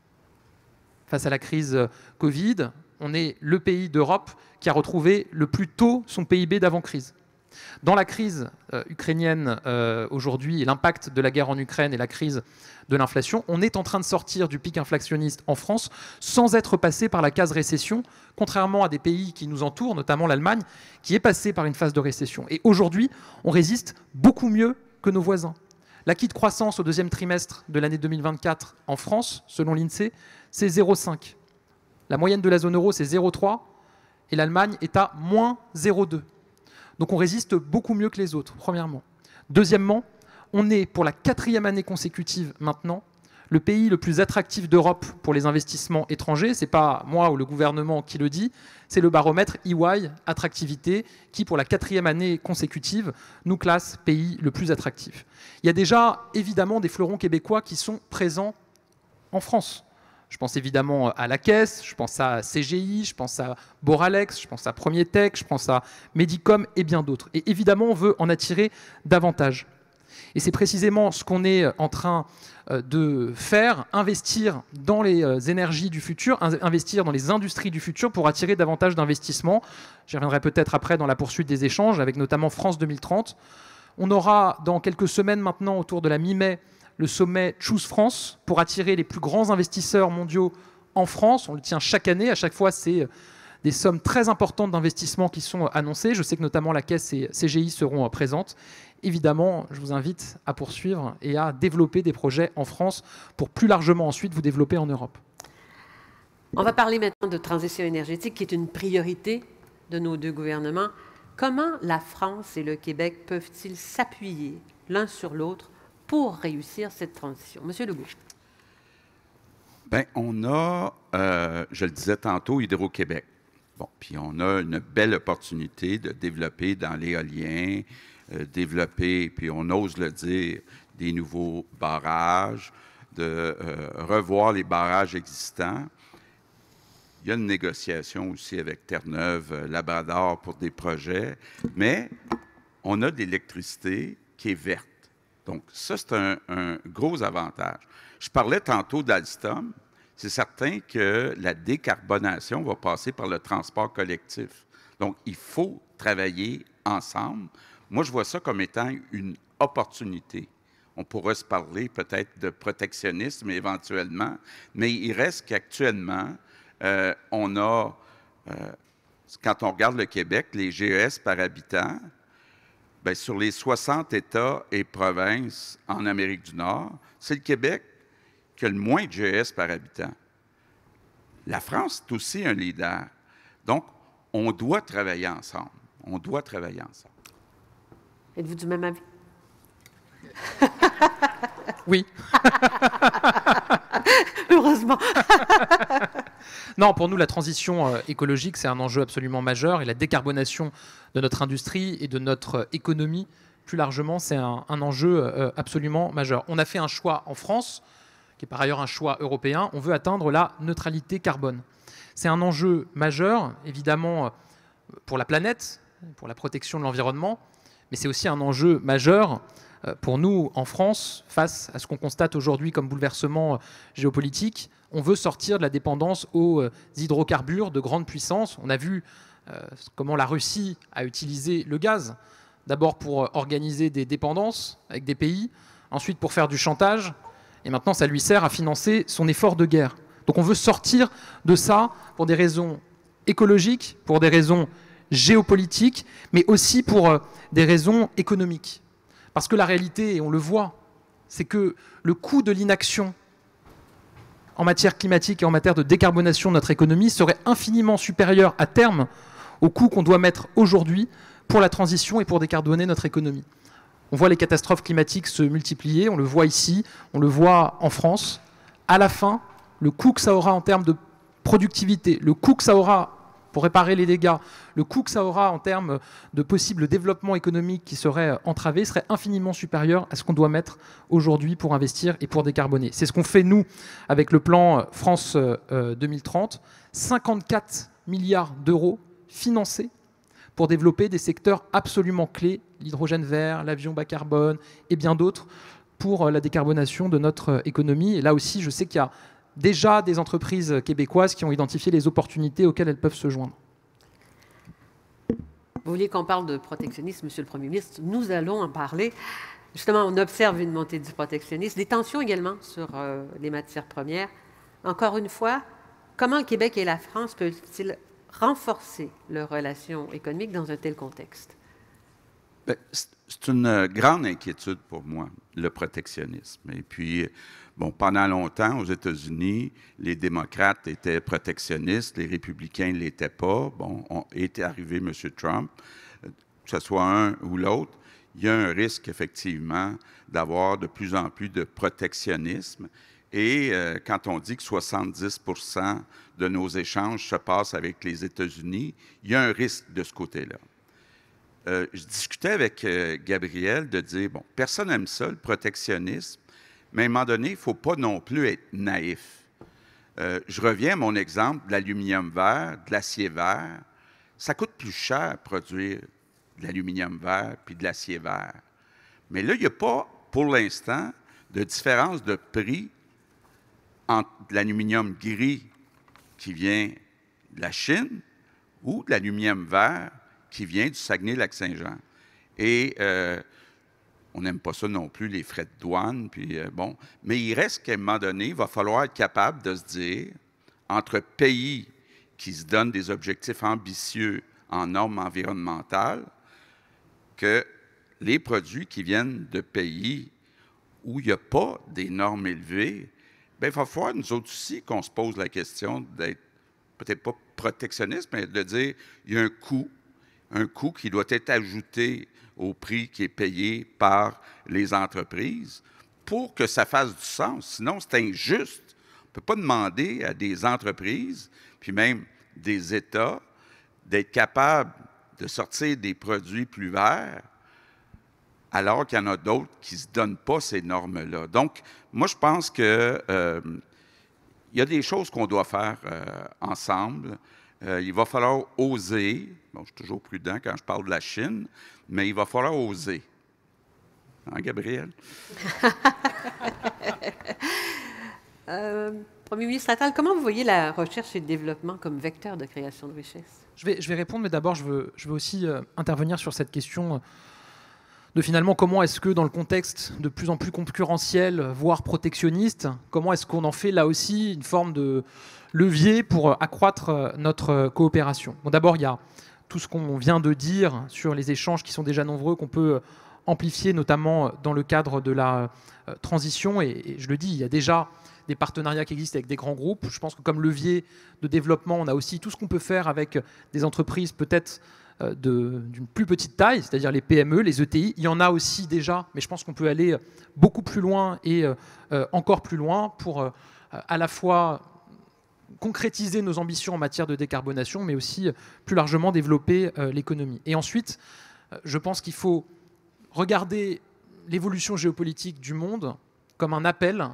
Face à la crise Covid, on est le pays d'Europe qui a retrouvé le plus tôt son P I B d'avant-crise. Dans la crise euh, ukrainienne euh, aujourd'hui et l'impact de la guerre en Ukraine et la crise de l'inflation, on est en train de sortir du pic inflationniste en France sans être passé par la case récession, contrairement à des pays qui nous entourent, notamment l'Allemagne, qui est passé par une phase de récession. Et aujourd'hui, on résiste beaucoup mieux que nos voisins. L'acquis de croissance au deuxième trimestre de l'année deux mille vingt-quatre en France, selon l'INSEE, c'est zéro virgule cinq. La moyenne de la zone euro, c'est zéro virgule trois et l'Allemagne est à moins zéro virgule deux. Donc on résiste beaucoup mieux que les autres, premièrement. Deuxièmement, on est pour la quatrième année consécutive maintenant le pays le plus attractif d'Europe pour les investissements étrangers. Ce n'est pas moi ou le gouvernement qui le dit, c'est le baromètre E Y Attractivité qui, pour la quatrième année consécutive, nous classe pays le plus attractif. Il y a déjà évidemment des fleurons québécois qui sont présents en France. Je pense évidemment à la Caisse, je pense à C G I, je pense à Boralex, je pense à Premier Tech, je pense à Medicom et bien d'autres. Et évidemment, on veut en attirer davantage. Et c'est précisément ce qu'on est en train de faire, investir dans les énergies du futur, investir dans les industries du futur pour attirer davantage d'investissements. J'y reviendrai peut-être après dans la poursuite des échanges, avec notamment France deux mille trente. On aura dans quelques semaines maintenant, autour de la mi-mai, le sommet Choose France pour attirer les plus grands investisseurs mondiaux en France. On le tient chaque année. À chaque fois, c'est des sommes très importantes d'investissement qui sont annoncées. Je sais que notamment la Caisse et C G I seront présentes. Évidemment, je vous invite à poursuivre et à développer des projets en France pour plus largement ensuite vous développer en Europe. On va parler maintenant de transition énergétique qui est une priorité de nos deux gouvernements. Comment la France et le Québec peuvent-ils s'appuyer l'un sur l'autre pour réussir cette transition? Monsieur Legault. Bien, on a, euh, je le disais tantôt, Hydro-Québec. Bon, puis on a une belle opportunité de développer dans l'éolien, euh, développer, puis on ose le dire, des nouveaux barrages, de euh, revoir les barrages existants. Il y a une négociation aussi avec Terre-Neuve, Labrador pour des projets, mais on a de l'électricité qui est verte. Donc, ça, c'est un, un gros avantage. Je parlais tantôt d'Alstom. C'est certain que la décarbonation va passer par le transport collectif. Donc, il faut travailler ensemble. Moi, je vois ça comme étant une opportunité. On pourra se parler peut-être de protectionnisme éventuellement, mais il reste qu'actuellement, euh, on a, euh, quand on regarde le Québec, les G E S par habitant, bien, sur les soixante États et provinces en Amérique du Nord, c'est le Québec qui a le moins de G E S par habitant. La France est aussi un leader. Donc, on doit travailler ensemble. On doit travailler ensemble. Êtes-vous du même avis? Oui. Heureusement. Non, pour nous, la transition euh, écologique, c'est un enjeu absolument majeur. Et la décarbonation de notre industrie et de notre euh, économie, plus largement, c'est un, un enjeu euh, absolument majeur. On a fait un choix en France, qui est par ailleurs un choix européen. On veut atteindre la neutralité carbone. C'est un enjeu majeur, évidemment, pour la planète, pour la protection de l'environnement, mais c'est aussi un enjeu majeur pour nous, en France, face à ce qu'on constate aujourd'hui comme bouleversement géopolitique. On veut sortir de la dépendance aux hydrocarbures de grande puissance. On a vu euh, comment la Russie a utilisé le gaz, d'abord pour organiser des dépendances avec des pays, ensuite pour faire du chantage, et maintenant ça lui sert à financer son effort de guerre. Donc on veut sortir de ça pour des raisons écologiques, pour des raisons géopolitiques, mais aussi pour euh, des raisons économiques. Parce que la réalité, et on le voit, c'est que le coût de l'inaction en matière climatique et en matière de décarbonation de notre économie serait infiniment supérieur à terme au coût qu'on doit mettre aujourd'hui pour la transition et pour décarboner notre économie. On voit les catastrophes climatiques se multiplier, on le voit ici, on le voit en France. À la fin, le coût que ça aura en termes de productivité, le coût que ça aura pour réparer les dégâts, le coût que ça aura en termes de possible développement économique qui serait entravé serait infiniment supérieur à ce qu'on doit mettre aujourd'hui pour investir et pour décarboner. C'est ce qu'on fait, nous, avec le plan France deux mille trente, cinquante-quatre milliards d'euros financés pour développer des secteurs absolument clés, l'hydrogène vert, l'avion bas carbone et bien d'autres, pour la décarbonation de notre économie. Et là aussi, je sais qu'il y a déjà des entreprises québécoises qui ont identifié les opportunités auxquelles elles peuvent se joindre. Vous voulez qu'on parle de protectionnisme, Monsieur le Premier ministre? Nous allons en parler. Justement, on observe une montée du protectionnisme, des tensions également sur euh, les matières premières. Encore une fois, comment le Québec et la France peuvent-ils renforcer leurs relations économiques dans un tel contexte? Bien, c'est une grande inquiétude pour moi, le protectionnisme. Et puis, bon, pendant longtemps, aux États-Unis, les démocrates étaient protectionnistes, les républicains ne l'étaient pas. Bon, on, est arrivé M. Trump, que ce soit un ou l'autre, il y a un risque, effectivement, d'avoir de plus en plus de protectionnisme. Et euh, quand on dit que soixante-dix pour cent de nos échanges se passent avec les États-Unis, il y a un risque de ce côté-là. Euh, je discutais avec euh, Gabriel de dire, bon, personne n'aime ça, le protectionnisme, mais à un moment donné, il ne faut pas non plus être naïf. Euh, je reviens à mon exemple de l'aluminium vert, de l'acier vert. Ça coûte plus cher produire de l'aluminium vert puis de l'acier vert. Mais là, il n'y a pas, pour l'instant, de différence de prix entre de l'aluminium gris qui vient de la Chine ou de l'aluminium vert qui vient du Saguenay-Lac-Saint-Jean. Et euh, on n'aime pas ça non plus, les frais de douane, puis euh, bon. Mais il reste qu'à un moment donné, il va falloir être capable de se dire, entre pays qui se donnent des objectifs ambitieux en normes environnementales, que les produits qui viennent de pays où il n'y a pas des normes élevées, bien, il va falloir, nous autres aussi, qu'on se pose la question d'être peut-être pas protectionniste, mais de dire il y a un coût, un coût qui doit être ajouté au prix qui est payé par les entreprises pour que ça fasse du sens. Sinon, c'est injuste. On ne peut pas demander à des entreprises, puis même des États, d'être capables de sortir des produits plus verts alors qu'il y en a d'autres qui ne se donnent pas ces normes-là. Donc, moi, je pense qu'il euh, y a des choses qu'on doit faire euh, ensemble. Euh, il va falloir oser. Bon, je suis toujours prudent quand je parle de la Chine, mais il va falloir oser. Hein, Gabriel? euh, Premier ministre Attal, comment vous voyez la recherche et le développement comme vecteur de création de richesse? Je vais, je vais répondre, mais d'abord, je veux, je veux aussi euh, intervenir sur cette question de finalement comment est-ce que dans le contexte de plus en plus concurrentiel, voire protectionniste, comment est-ce qu'on en fait là aussi une forme de levier pour accroître notre coopération. Bon, d'abord, il y a tout ce qu'on vient de dire sur les échanges qui sont déjà nombreux, qu'on peut amplifier, notamment dans le cadre de la transition. Et, et je le dis, il y a déjà des partenariats qui existent avec des grands groupes. Je pense que comme levier de développement, on a aussi tout ce qu'on peut faire avec des entreprises peut-être d'une plus petite taille, c'est-à-dire les P M E, les E T I. Il y en a aussi déjà, mais je pense qu'on peut aller beaucoup plus loin et euh, encore plus loin pour euh, à la fois concrétiser nos ambitions en matière de décarbonation, mais aussi plus largement développer euh, l'économie. Et ensuite, euh, je pense qu'il faut regarder l'évolution géopolitique du monde comme un appel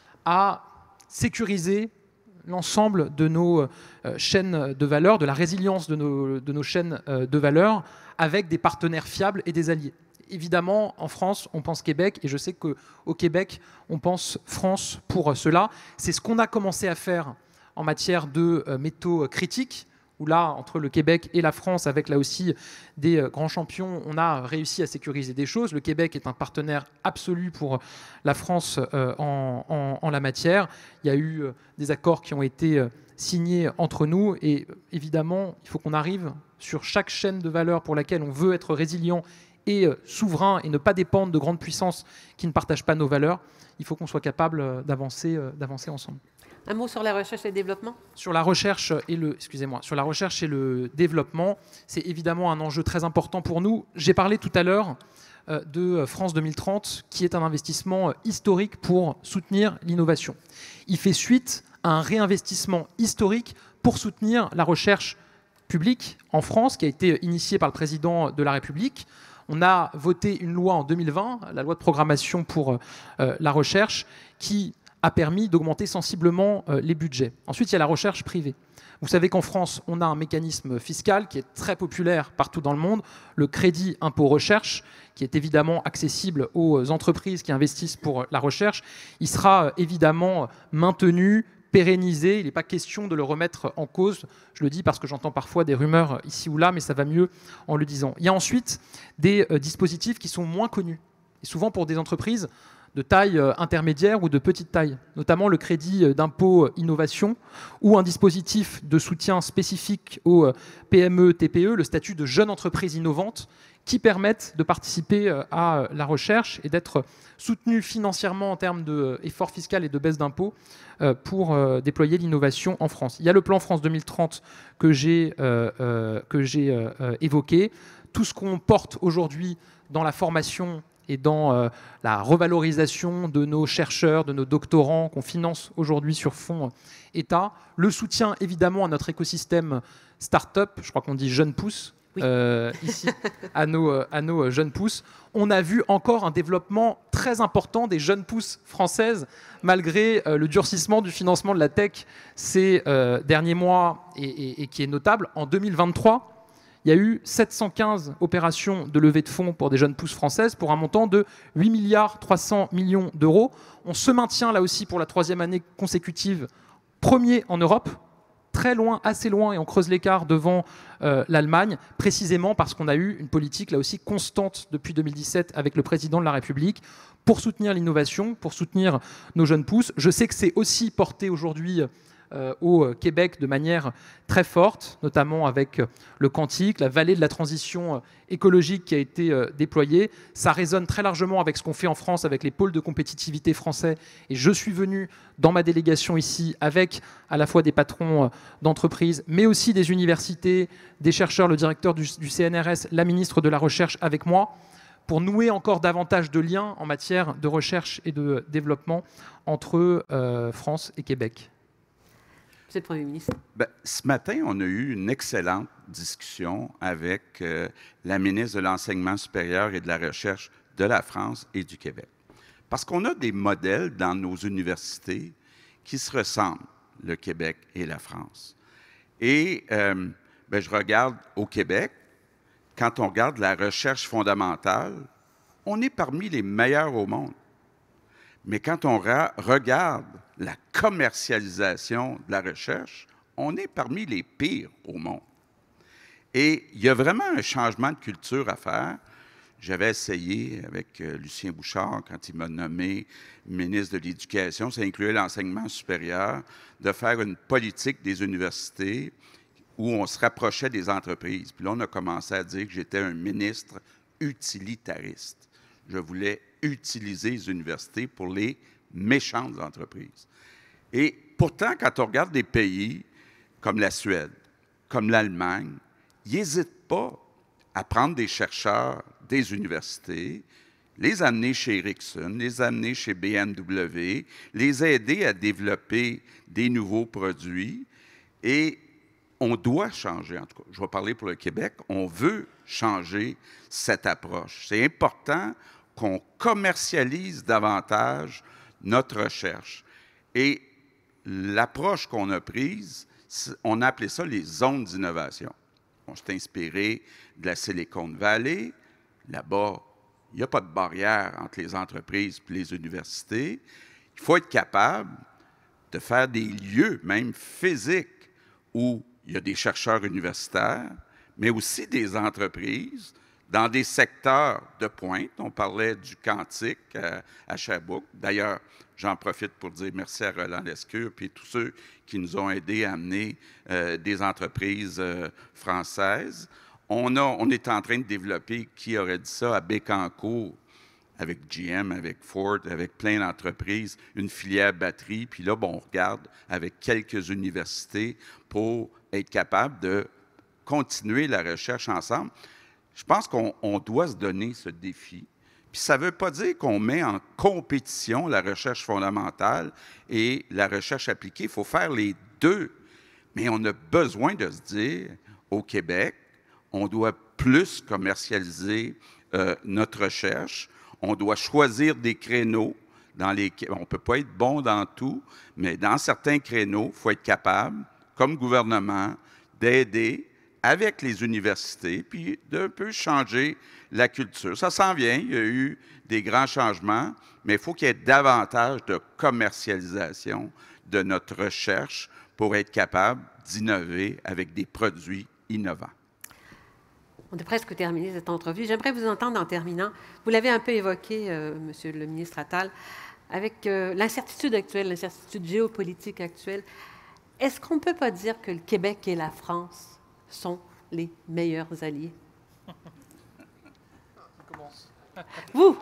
à sécuriser l'ensemble de nos euh, chaînes de valeur, de la résilience de nos, de nos chaînes euh, de valeur, avec des partenaires fiables et des alliés. Évidemment, en France, on pense Québec, et je sais qu'au Québec, on pense France pour cela. C'est ce qu'on a commencé à faire en matière de euh, métaux critiques, où là, entre le Québec et la France, avec là aussi des euh, grands champions, on a réussi à sécuriser des choses. Le Québec est un partenaire absolu pour la France euh, en, en, en la matière. Il y a eu euh, des accords qui ont été euh, signés entre nous, et euh, évidemment, il faut qu'on arrive sur chaque chaîne de valeur pour laquelle on veut être résilient et euh, souverain et ne pas dépendre de grandes puissances qui ne partagent pas nos valeurs. Il faut qu'on soit capable euh, d'avancer euh, d'avancer ensemble. Un mot sur la recherche et le développement ? Sur la recherche et le, excusez-moi, sur la recherche et le développement, c'est évidemment un enjeu très important pour nous. J'ai parlé tout à l'heure euh, de France deux mille trente, qui est un investissement historique pour soutenir l'innovation. Il fait suite à un réinvestissement historique pour soutenir la recherche publique en France, qui a été initié par le président de la République. On a voté une loi en deux mille vingt, la loi de programmation pour euh, la recherche, qui a permis d'augmenter sensiblement euh, les budgets. Ensuite, il y a la recherche privée. Vous savez qu'en France, on a un mécanisme fiscal qui est très populaire partout dans le monde, le crédit impôt recherche, qui est évidemment accessible aux entreprises qui investissent pour la recherche. Il sera euh, évidemment maintenu, pérennisé. Il n'est pas question de le remettre en cause. Je le dis parce que j'entends parfois des rumeurs ici ou là, mais ça va mieux en le disant. Il y a ensuite des euh, dispositifs qui sont moins connus, et souvent pour des entreprises de taille intermédiaire ou de petite taille, notamment le crédit d'impôt innovation ou un dispositif de soutien spécifique aux P M E T P E, le statut de jeune entreprise innovante, qui permettent de participer à la recherche et d'être soutenus financièrement en termes d'efforts fiscaux et de baisse d'impôts pour déployer l'innovation en France. Il y a le plan France deux mille trente que j'ai euh, euh, que j'ai euh, évoqué, tout ce qu'on porte aujourd'hui dans la formation et dans euh, la revalorisation de nos chercheurs, de nos doctorants qu'on finance aujourd'hui sur fonds État. Le soutien évidemment à notre écosystème start-up, je crois qu'on dit jeunes pousses, oui. euh, ici, à nos, à nos jeunes pousses. On a vu encore un développement très important des jeunes pousses françaises, malgré euh, le durcissement du financement de la tech ces euh, derniers mois, et, et, et qui est notable. En deux mille vingt-trois, il y a eu sept cent quinze opérations de levée de fonds pour des jeunes pousses françaises pour un montant de huit milliards trois cents millions d'euros. On se maintient là aussi pour la troisième année consécutive premier en Europe, très loin, assez loin, et on creuse l'écart devant euh, l'Allemagne, précisément parce qu'on a eu une politique là aussi constante depuis deux mille dix-sept avec le président de la République pour soutenir l'innovation, pour soutenir nos jeunes pousses. Je sais que c'est aussi porté aujourd'hui Euh, au Québec de manière très forte, notamment avec le Quantique, la vallée de la transition écologique qui a été euh, déployée. Ça résonne très largement avec ce qu'on fait en France, avec les pôles de compétitivité français. Et je suis venu dans ma délégation ici avec à la fois des patrons euh, d'entreprises, mais aussi des universités, des chercheurs, le directeur du, du C N R S, la ministre de la Recherche avec moi, pour nouer encore davantage de liens en matière de recherche et de développement entre euh, France et Québec. Monsieur le Premier ministre. Ben, ce matin, on a eu une excellente discussion avec euh, la ministre de l'Enseignement supérieur et de la Recherche de la France et du Québec. Parce qu'on a des modèles dans nos universités qui se ressemblent, le Québec et la France. Et euh, ben, je regarde au Québec, quand on regarde la recherche fondamentale, on est parmi les meilleurs au monde. Mais quand on regarde la commercialisation de la recherche, on est parmi les pires au monde. Et il y a vraiment un changement de culture à faire. j'avais essayé avec euh, Lucien Bouchard, quand il m'a nommé ministre de l'Éducation, ça incluait l'enseignement supérieur, de faire une politique des universités où on se rapprochait des entreprises. Puis là, on a commencé à dire que j'étais un ministre utilitariste. Je voulais utiliser les universités pour les méchantes entreprises. Et pourtant, quand on regarde des pays comme la Suède, comme l'Allemagne, ils n'hésitent pas à prendre des chercheurs des universités, les amener chez Ericsson, les amener chez B M W, les aider à développer des nouveaux produits. Et on doit changer, en tout cas, je vais parler pour le Québec, on veut changer cette approche. C'est important qu'on commercialise davantage notre recherche. Et l'approche qu'on a prise, on a appelé ça les zones d'innovation. On s'est inspiré de la Silicon Valley. Là-bas, il n'y a pas de barrière entre les entreprises et les universités. Il faut être capable de faire des lieux, même physiques, où il y a des chercheurs universitaires, mais aussi des entreprises dans des secteurs de pointe. On parlait du quantique à, à Sherbrooke. D'ailleurs, j'en profite pour dire merci à Roland Lescure et tous ceux qui nous ont aidés à amener euh, des entreprises euh, françaises. On, a, on est en train de développer, qui aurait dit ça, à Bécancour, avec G M, avec Ford, avec plein d'entreprises, une filière batterie. Puis là, bon, on regarde avec quelques universités pour être capable de continuer la recherche ensemble. Je pense qu'on on doit se donner ce défi. Puis ça ne veut pas dire qu'on met en compétition la recherche fondamentale et la recherche appliquée. Il faut faire les deux. Mais on a besoin de se dire, au Québec, on doit plus commercialiser euh, notre recherche. On doit choisir des créneaux dans les... On ne peut pas être bon dans tout, mais dans certains créneaux, il faut être capable, comme gouvernement, d'aider avec les universités, puis d'un peu changer la culture. Ça s'en vient, il y a eu des grands changements, mais il faut qu'il y ait davantage de commercialisation de notre recherche pour être capable d'innover avec des produits innovants. On a presque terminé cette entrevue. J'aimerais vous entendre en terminant. Vous l'avez un peu évoqué, euh, Monsieur le ministre Attal, avec euh, l'incertitude actuelle, l'incertitude géopolitique actuelle. Est-ce qu'on ne peut pas dire que le Québec et la France sont les meilleurs alliés? Vous?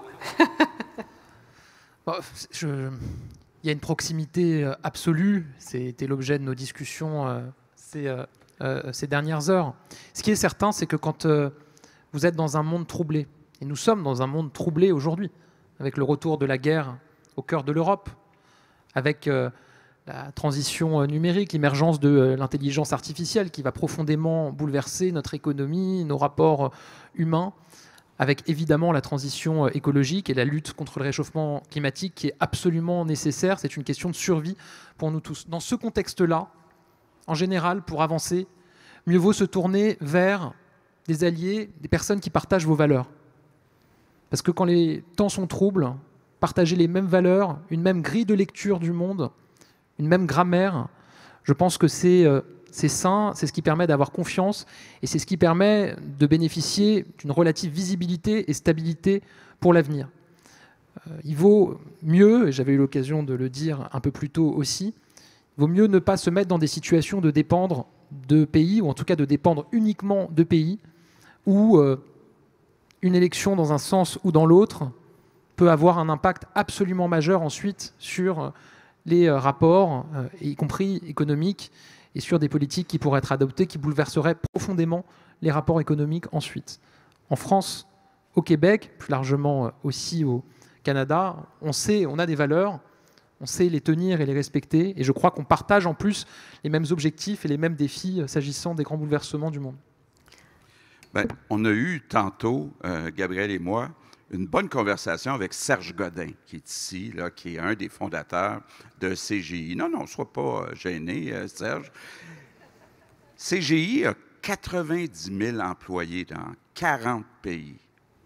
Bon, je, il y a une proximité absolue. C'était l'objet de nos discussions euh, ces, euh, euh, ces dernières heures. Ce qui est certain, c'est que quand euh, vous êtes dans un monde troublé, et nous sommes dans un monde troublé aujourd'hui, avec le retour de la guerre au cœur de l'Europe, avec euh, la transition numérique, l'émergence de l'intelligence artificielle qui va profondément bouleverser notre économie, nos rapports humains, avec évidemment la transition écologique et la lutte contre le réchauffement climatique qui est absolument nécessaire. C'est une question de survie pour nous tous. Dans ce contexte-là, en général, pour avancer, mieux vaut se tourner vers des alliés, des personnes qui partagent vos valeurs. Parce que quand les temps sont troubles, partager les mêmes valeurs, une même grille de lecture du monde, une même grammaire, je pense que c'est euh, c'est sain, c'est ce qui permet d'avoir confiance et c'est ce qui permet de bénéficier d'une relative visibilité et stabilité pour l'avenir. Euh, il vaut mieux, et j'avais eu l'occasion de le dire un peu plus tôt aussi, il vaut mieux ne pas se mettre dans des situations de dépendre de pays, ou en tout cas de dépendre uniquement de pays, où euh, une élection dans un sens ou dans l'autre peut avoir un impact absolument majeur ensuite sur les rapports, euh, y compris économiques, et sur des politiques qui pourraient être adoptées, qui bouleverseraient profondément les rapports économiques ensuite. En France, au Québec, plus largement aussi au Canada, on sait, on a des valeurs, on sait les tenir et les respecter, et je crois qu'on partage en plus les mêmes objectifs et les mêmes défis s'agissant des grands bouleversements du monde. Bien, on a eu tantôt, euh, Gabriel et moi, une bonne conversation avec Serge Godin, qui est ici, là, qui est un des fondateurs de C G I. Non, non, ne sois pas gêné, Serge. C G I a quatre-vingt-dix mille employés dans quarante pays.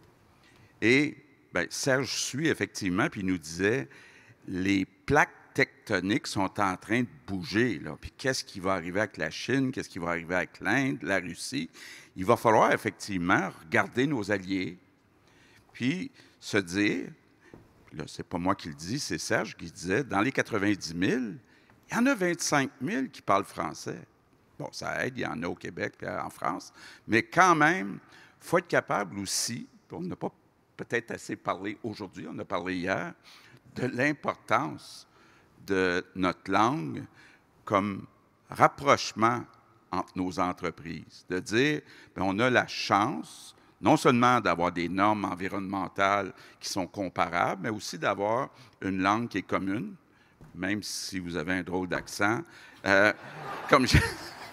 Et bien, Serge suit effectivement, puis il nous disait, les plaques tectoniques sont en train de bouger. Là. Puis qu'est-ce qui va arriver avec la Chine? Qu'est-ce qui va arriver avec l'Inde, la Russie? Il va falloir effectivement regarder nos alliés. Puis se dire, là, c'est pas moi qui le dis, c'est Serge qui disait, dans les quatre-vingt-dix mille, il y en a vingt-cinq mille qui parlent français. Bon, ça aide, il y en a au Québec et en France, mais quand même, il faut être capable aussi, on n'a pas peut-être assez parlé aujourd'hui, on a parlé hier, de l'importance de notre langue comme rapprochement entre nos entreprises, de dire, bien, on a la chance non seulement d'avoir des normes environnementales qui sont comparables, mais aussi d'avoir une langue qui est commune, même si vous avez un drôle d'accent. Euh, comme je...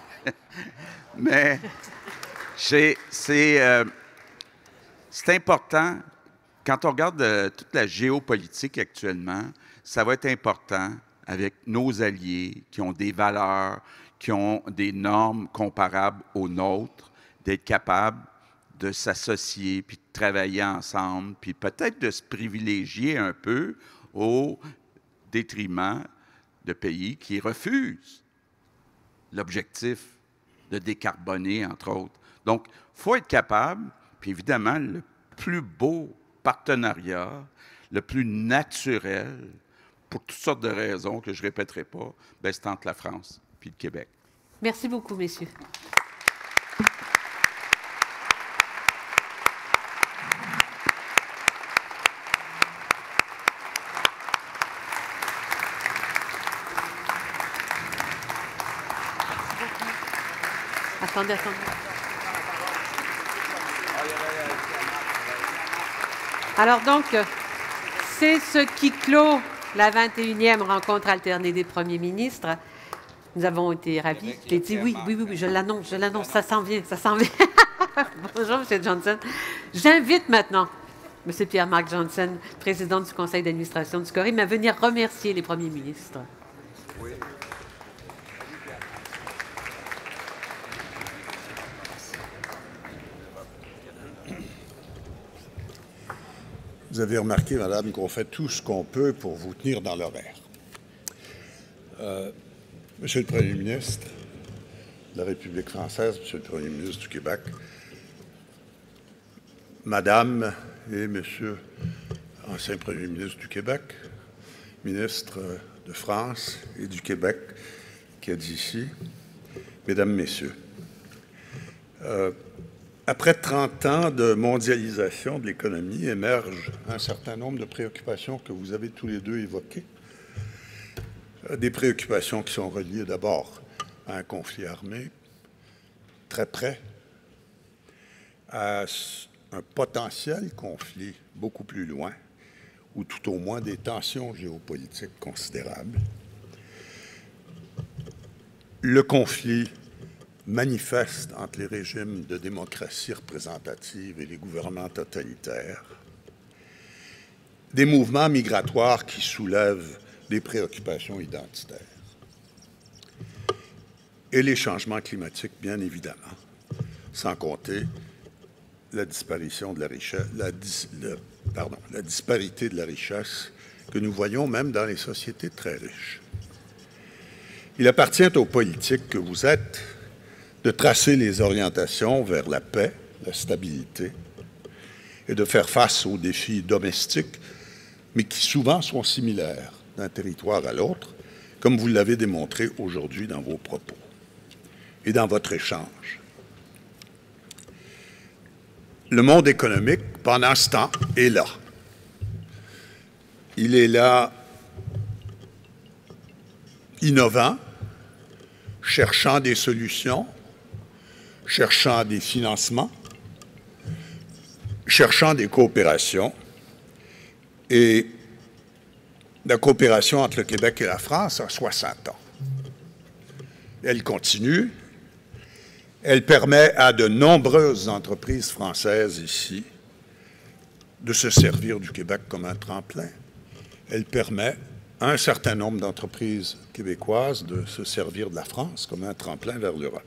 mais c'est euh, important, quand on regarde euh, toute la géopolitique actuellement, ça va être important avec nos alliés qui ont des valeurs, qui ont des normes comparables aux nôtres, d'être capables de s'associer, puis de travailler ensemble, puis peut-être de se privilégier un peu au détriment de pays qui refusent l'objectif de décarboner, entre autres. Donc, il faut être capable, puis évidemment, le plus beau partenariat, le plus naturel, pour toutes sortes de raisons que je ne répéterai pas, ben, c'est entre la France et le Québec. Merci beaucoup, messieurs. Attendez, attendez. Alors donc, c'est ce qui clôt la vingt et unième rencontre alternée des premiers ministres. Nous avons été ravis. Je l'ai dit, oui, oui, oui, oui, je l'annonce, je l'annonce, ça s'en vient, ça s'en vient. Bonjour, M. Johnson. J'invite maintenant M. Pierre-Marc Johnson, président du conseil d'administration du SCORIM, à venir remercier les premiers ministres. Oui. Vous avez remarqué, Madame, qu'on fait tout ce qu'on peut pour vous tenir dans l'horaire. Euh, Monsieur le Premier ministre de la République française, Monsieur le Premier ministre du Québec, Madame et Monsieur, ancien Premier ministre du Québec, ministre de France et du Québec, qui est ici, Mesdames, Messieurs, euh, après trente ans de mondialisation de l'économie, émergent un certain nombre de préoccupations que vous avez tous les deux évoquées. Des préoccupations qui sont reliées d'abord à un conflit armé très près, à un potentiel conflit beaucoup plus loin, ou tout au moins des tensions géopolitiques considérables. Le conflit manifeste entre les régimes de démocratie représentative et les gouvernements totalitaires, des mouvements migratoires qui soulèvent des préoccupations identitaires, et les changements climatiques, bien évidemment, sans compter la disparition de la richesse, la, dis, le, pardon, la disparité de la richesse que nous voyons même dans les sociétés très riches. Il appartient aux politiques que vous êtes de tracer les orientations vers la paix, la stabilité, et de faire face aux défis domestiques, mais qui souvent sont similaires d'un territoire à l'autre, comme vous l'avez démontré aujourd'hui dans vos propos et dans votre échange. Le monde économique, pendant ce temps, est là. Il est là innovant, cherchant des solutions, cherchant des financements, cherchant des coopérations. Et la coopération entre le Québec et la France a soixante ans. Elle continue. Elle permet à de nombreuses entreprises françaises ici de se servir du Québec comme un tremplin. Elle permet à un certain nombre d'entreprises québécoises de se servir de la France comme un tremplin vers l'Europe.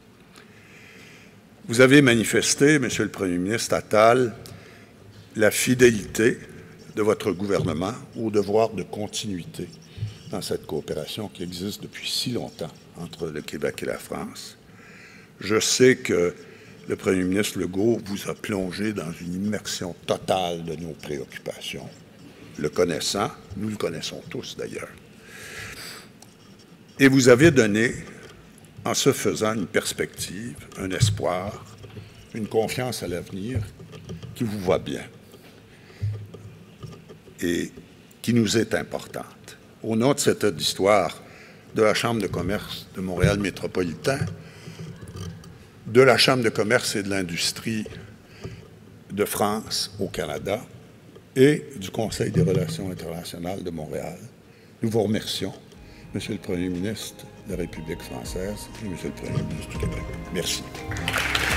Vous avez manifesté, Monsieur le Premier ministre Attal, la fidélité de votre gouvernement au devoir de continuité dans cette coopération qui existe depuis si longtemps entre le Québec et la France. Je sais que le premier ministre Legault vous a plongé dans une immersion totale de nos préoccupations. Le connaissant, nous le connaissons tous d'ailleurs. Et vous avez donné, en se faisant, une perspective, un espoir, une confiance à l'avenir qui vous va bien et qui nous est importante. Au nom de cette histoire de la Chambre de commerce de Montréal métropolitain, de la Chambre de commerce et de l'industrie de France au Canada et du Conseil des relations internationales de Montréal, nous vous remercions, Monsieur le Premier ministre de la République française et Monsieur le Premier ministre du Québec. Merci.